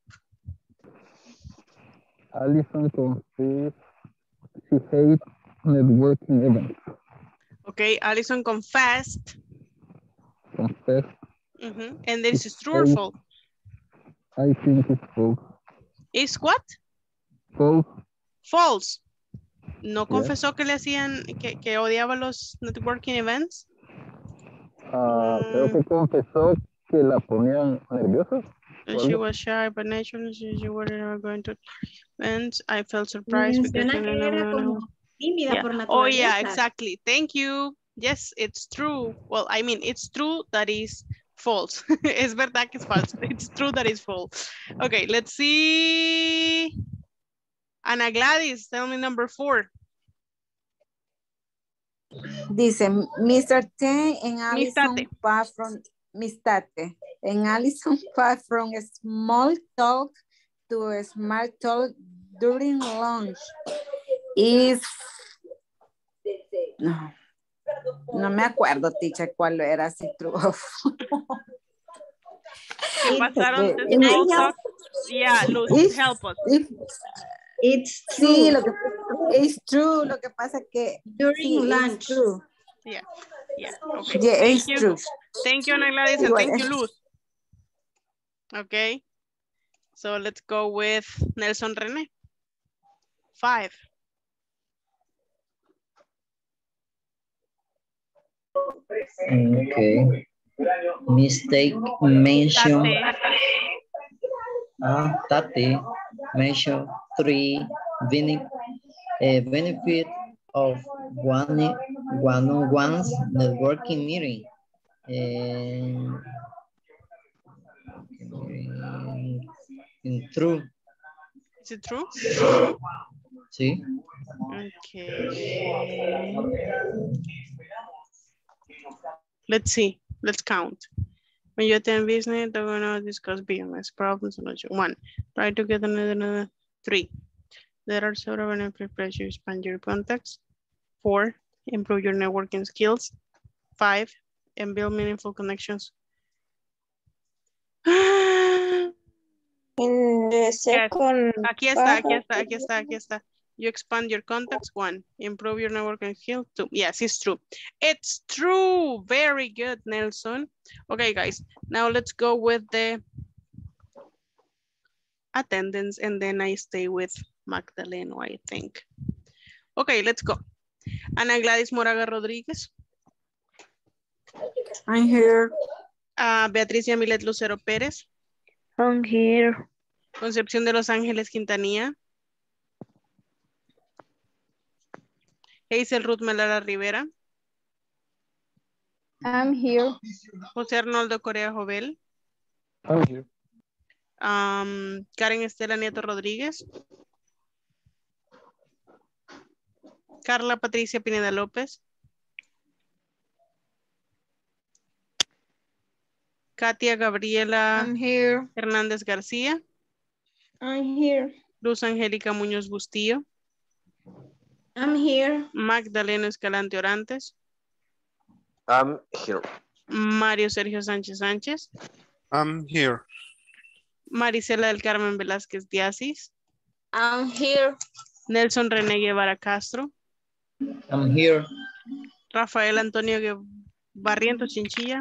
L: Allison confessed she hates networking events.
A: Okay, Allison confessed. And this is true or false?
L: I think it's false.
A: Is what?
L: False.
A: False. ¿No
L: Yeah.
A: confesó que le hacían, que odiaba los networking events?
L: Creo que confesó que la ponían nerviosa.
A: She was shy by nature. She was never going to events. I felt surprised because
C: Menciona que era como tímida por naturaleza.
A: Oh yeah, exactly. Thank you. Yes, it's true. Well, I mean, it's true that is false. Es verdad que es falso. It's true that is false. Okay, let's see. Ana Gladys, tell me number 4.
U: Dice, Mr. T and Allison pass from Mistate. And Allison pass from a small talk to a smart talk during lunch. Is no me acuerdo, teacher, cuál era, si true o false.
A: Pasaron de small talk. Yeah, Luz, help us.
C: It's true.
U: Sí, it's true. Lo que pasa es que
C: during lunch.
U: True.
A: Yeah. Okay.
U: Yeah, it's true.
A: Thank you, Ana Gladys, and thank you, Luz. Okay. So let's go with Nelson Rene. 5.
T: Okay. Mistake mention. Tate mention 3 benefit of one-on-one's networking meeting. True.
A: Is it true?
T: Sí.
A: Okay. Let's see. Let's count. When you attend business, they're going to discuss business problems. 1. Try to get another 3. There are several benefits to expand your contacts. 4. Improve your networking skills. 5. And build meaningful connections.
G: In the second
A: Aquí está. You expand your contacts. 1. Improve your networking skills. 2. Yes, it's true. It's true. Very good, Nelson. Okay, guys. Now let's go with the attendance and then I stay with Magdaleno, I think. Okay, let's go. Ana Gladys Moraga Rodríguez.
U: I'm here.
A: Beatriz Yamilet Lucero Pérez.
G: I'm here.
A: Concepción de Los Ángeles Quintanilla. Hazel Ruth Melara Rivera.
G: I'm here.
A: José Arnoldo Correa Jovel.
L: I'm here.
A: Karen Estela Nieto Rodríguez. Carla Patricia Pineda López. Katia Gabriela
G: I'm here.
A: Hernández García.
G: I'm here.
A: Luz Angélica Muñoz Bustillo.
C: I'm here.
A: Magdaleno Escalante Orantes.
H: I'm here.
A: Mario Sergio Sánchez Sánchez.
E: I'm here.
A: Marisela del Carmen Velázquez Diasis.
R: I'm here.
A: Nelson René Guevara Castro.
T: I'm here.
A: Rafael Antonio Barrientos Chinchilla.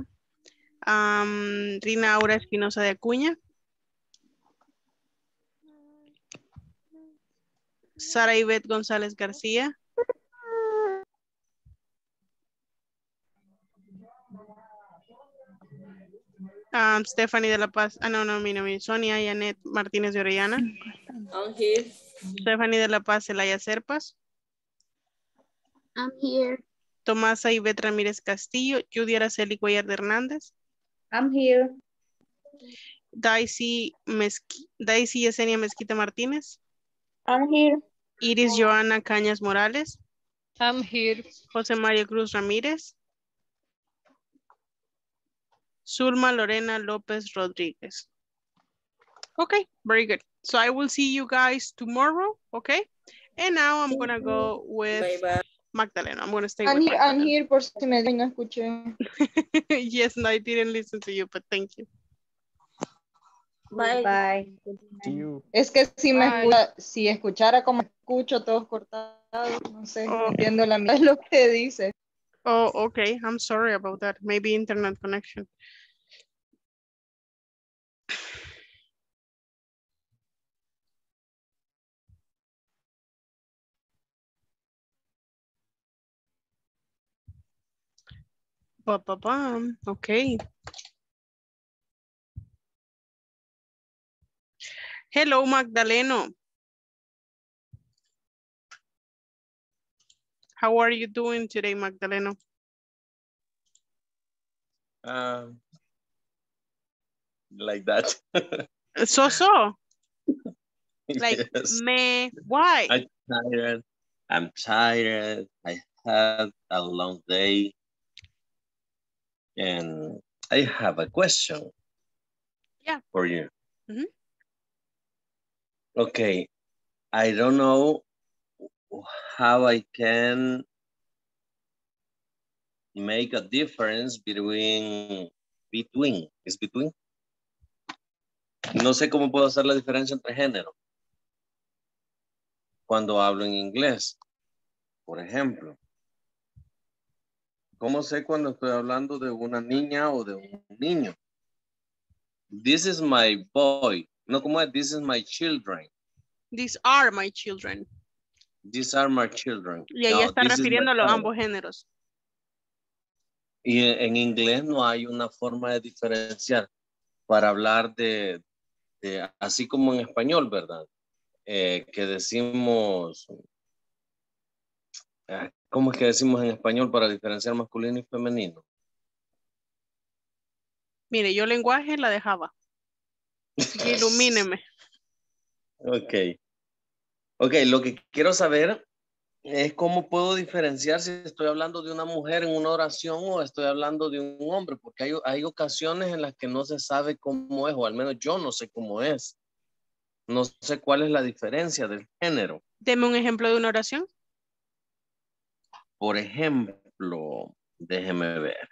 A: Rina Aura Espinosa de Acuña. Sara Ivette González García. Stephanie de la Paz. Sonia Yanet Martínez de Orellana.
D: I'm here.
A: Stephanie de la Paz Celaya Serpas.
B: I'm here.
A: Tomasa Ivette Ramírez Castillo. Judy Araceli Cuellar de Hernández.
G: I'm here.
A: Daisy Yesenia Mezquita Martínez.
G: I'm here.
A: Iris Joana Cañas Morales.
J: I'm here.
A: José Mario Cruz Ramírez. Zulma Lorena López Rodríguez. Okay, very good. So I will see you guys tomorrow, okay? And now I'm gonna go with
D: Bye-bye.
A: Magdalena. I'm gonna stay
Q: I'm
A: with
Q: here, I'm
A: Magdalena.
Q: here por si me no escuché.
A: Yes, no, I didn't listen to you, but thank you.
R: Bye.
L: See you.
Q: Es que si escuchara como escucho todos cortados, no sé, no entiendo la mitad de lo que dice.
A: Oh, okay. I'm sorry about that. Maybe internet connection. Okay. Hello, Magdaleno. How are you doing today, Magdaleno?
H: Like that.
A: So. Like,
H: Yes.
A: why?
H: I'm tired. I had a long day. And I have a question.
A: Yeah.
H: For you.
A: Mm-hmm.
H: Okay. I don't know how I can make a difference between. ¿Es between? No sé cómo puedo hacer la diferencia entre género. Cuando hablo en inglés, por ejemplo. ¿Cómo sé cuando estoy hablando de una niña o de un niño? This is my boy. No, ¿cómo es? This is my children.
A: These are my children.
H: These are my children.
A: Y ahí está refiriendo a los ambos géneros.
H: Y en inglés no hay una forma de diferenciar para hablar de así como en español, ¿verdad? Que decimos, ¿cómo es que decimos en español para diferenciar masculino y femenino?
A: Mire, yo lenguaje la dejaba. Ilumíneme.
H: Ok. Ok, lo que quiero saber es cómo puedo diferenciar si estoy hablando de una mujer en una oración o estoy hablando de un hombre, porque hay ocasiones en las que no se sabe cómo es, o al menos yo no sé cómo es. No sé cuál es la diferencia del género.
A: Deme un ejemplo de una oración.
H: Por ejemplo, déjeme ver.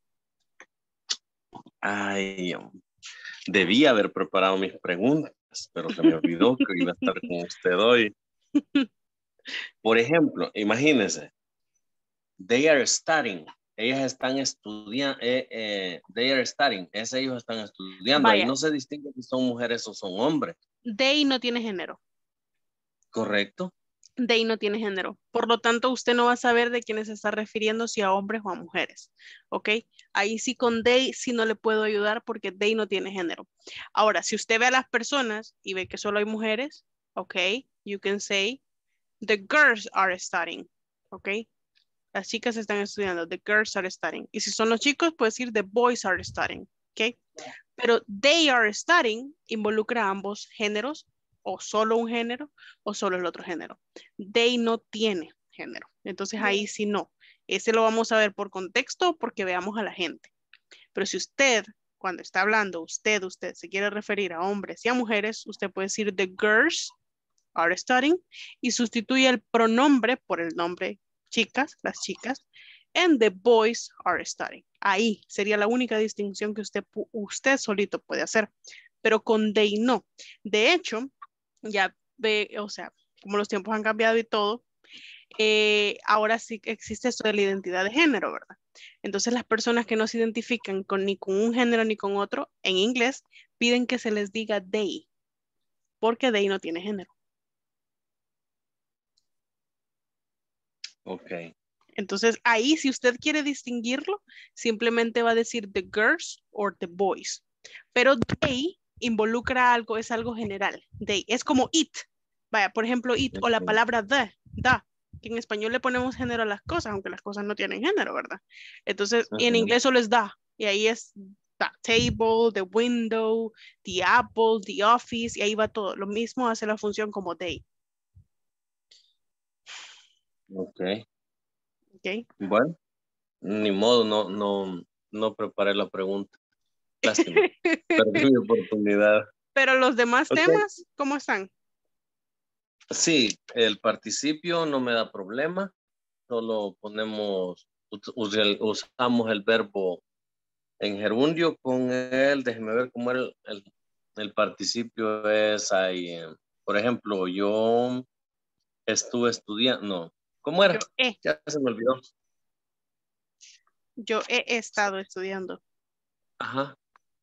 H: Ay, debí haber preparado mis preguntas, pero se me olvidó que iba a estar con usted hoy. Por ejemplo, imagínense. They are studying. Ellas están estudiando. They are studying. Ellos están estudiando.
A: Vaya.
H: Ahí no se distingue si son mujeres o son hombres.
A: They no tiene género.
H: Correcto.
A: They no tiene género. Por lo tanto, usted no va a saber de quién se está refiriendo, si a hombres o a mujeres. ¿Ok? Ahí sí con they sí no le puedo ayudar porque they no tiene género. Ahora, si usted ve a las personas y ve que solo hay mujeres, ¿ok? You can say the girls are studying. ¿Ok? Las chicas están estudiando. The girls are studying. Y si son los chicos, puede decir the boys are studying. ¿Ok? Pero they are studying involucra a ambos géneros, o solo un género, o solo el otro género. They no tiene género. Entonces ahí sí no. Ese lo vamos a ver por contexto porque veamos a la gente. Pero si usted, cuando está hablando, usted se quiere referir a hombres y a mujeres, usted puede decir the girls are studying y sustituye el pronombre por el nombre chicas, las chicas, and the boys are studying. Ahí sería la única distinción que usted solito puede hacer, pero con they no. De hecho, ya ve, o sea, como los tiempos han cambiado y todo, ahora sí existe esto de la identidad de género, ¿verdad? Entonces las personas que no se identifican ni con un género ni con otro, en inglés, piden que se les diga they, porque they no tiene género.
H: Ok.
A: Entonces, ahí si usted quiere distinguirlo, simplemente va a decir the girls or the boys. Pero they involucra algo, es algo general. They, es como it. Vaya, por ejemplo, it o la palabra the, que en español le ponemos género a las cosas, aunque las cosas no tienen género, ¿verdad? Entonces, en inglés solo es the, y ahí es the table, the window, the apple, the office, y ahí va todo. Lo mismo hace la función como they.
H: Ok.
A: Okay.
H: Bueno, ni modo, no preparé la pregunta. Lástima. Perdí mi oportunidad.
A: Pero los demás temas, ¿cómo están?
H: Sí, el participio no me da problema. Solo usamos el verbo en gerundio con él. Déjeme ver cómo era el participio es ahí. Por ejemplo, yo estuve estudiando. No, ¿cómo era? Ya se me olvidó.
A: Yo he estado estudiando.
H: Ajá.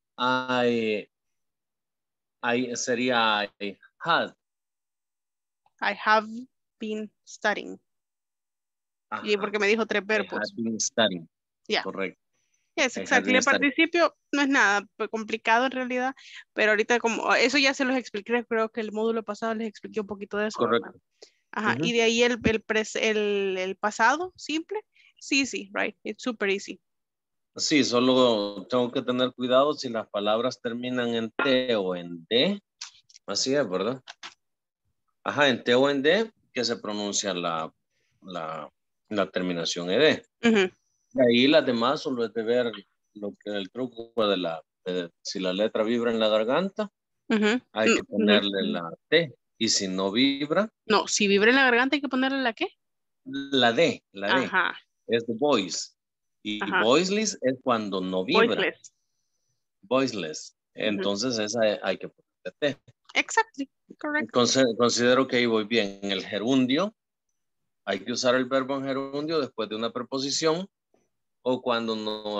H: Sería I had.
A: I have been studying. Ajá. Y porque me dijo 3 verbos.
H: I have been studying.
A: Yeah.
H: Correcto.
A: Yes, exactly. Al principio no es nada complicado en realidad, pero ahorita como eso ya se los expliqué, creo que el módulo pasado les expliqué un poquito de eso.
H: Correcto.
A: ¿Verdad? Ajá, y de ahí el pasado simple, sí, right, it's super easy.
H: Sí, solo tengo que tener cuidado si las palabras terminan en T o en D, así es, ¿verdad? Ajá, en T o en D, que se pronuncia la terminación ED. De ahí las demás solo es de ver el truco de si la letra vibra en la garganta, hay que ponerle la T. Y si no vibra.
A: No, si vibra en la garganta hay que ponerle la ¿qué?
H: La D.
A: Ajá.
H: Es the voice. Y voiceless es cuando no vibra. Voiceless. Entonces esa hay que ponerle T.
A: Exactly, correcto.
H: Considero que ahí voy bien. En el gerundio, hay que usar el verbo en gerundio después de una preposición o cuando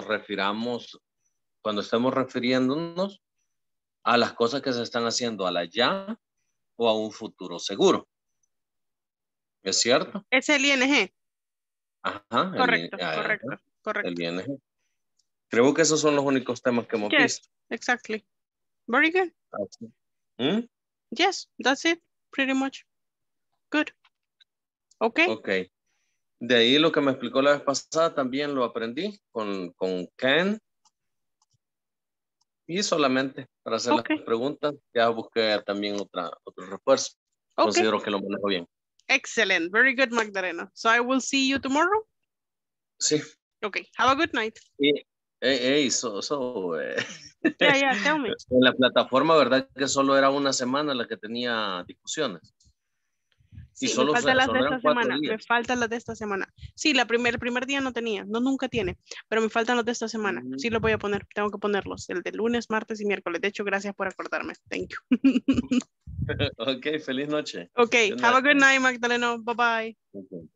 H: cuando estemos refiriéndonos a las cosas que se están haciendo a la ya o a un futuro seguro. ¿Es cierto?
A: Es el ING.
H: Ajá.
A: Correcto.
H: El ING. Creo que esos son los únicos temas que hemos visto.
A: Exactly. Very good. Yes, that's it. Pretty much. Good. Okay.
H: De ahí lo que me explicó la vez pasada también lo aprendí con Ken. Y solamente para hacer las preguntas, ya busqué también otro refuerzo. Considero que lo manejo bien.
A: Excellent. Very good, Magdalena. So I will see you tomorrow.
H: Sí.
A: Okay. Have a good night.
H: Yeah,
A: tell me.
H: En la plataforma, ¿verdad? Que solo era una semana la que tenía discusiones.
A: Sí, me faltan las de esta semana. Me faltan las de esta semana. Sí, el primer día no tenía. No, nunca tiene. Pero me faltan los de esta semana. Sí los voy a poner. Tengo que ponerlos. El de lunes, martes y miércoles. De hecho, gracias por acordarme. Thank you.
H: Ok, feliz noche.
A: Ok, have a good night, Magdalena. Bye-bye.
H: Okay.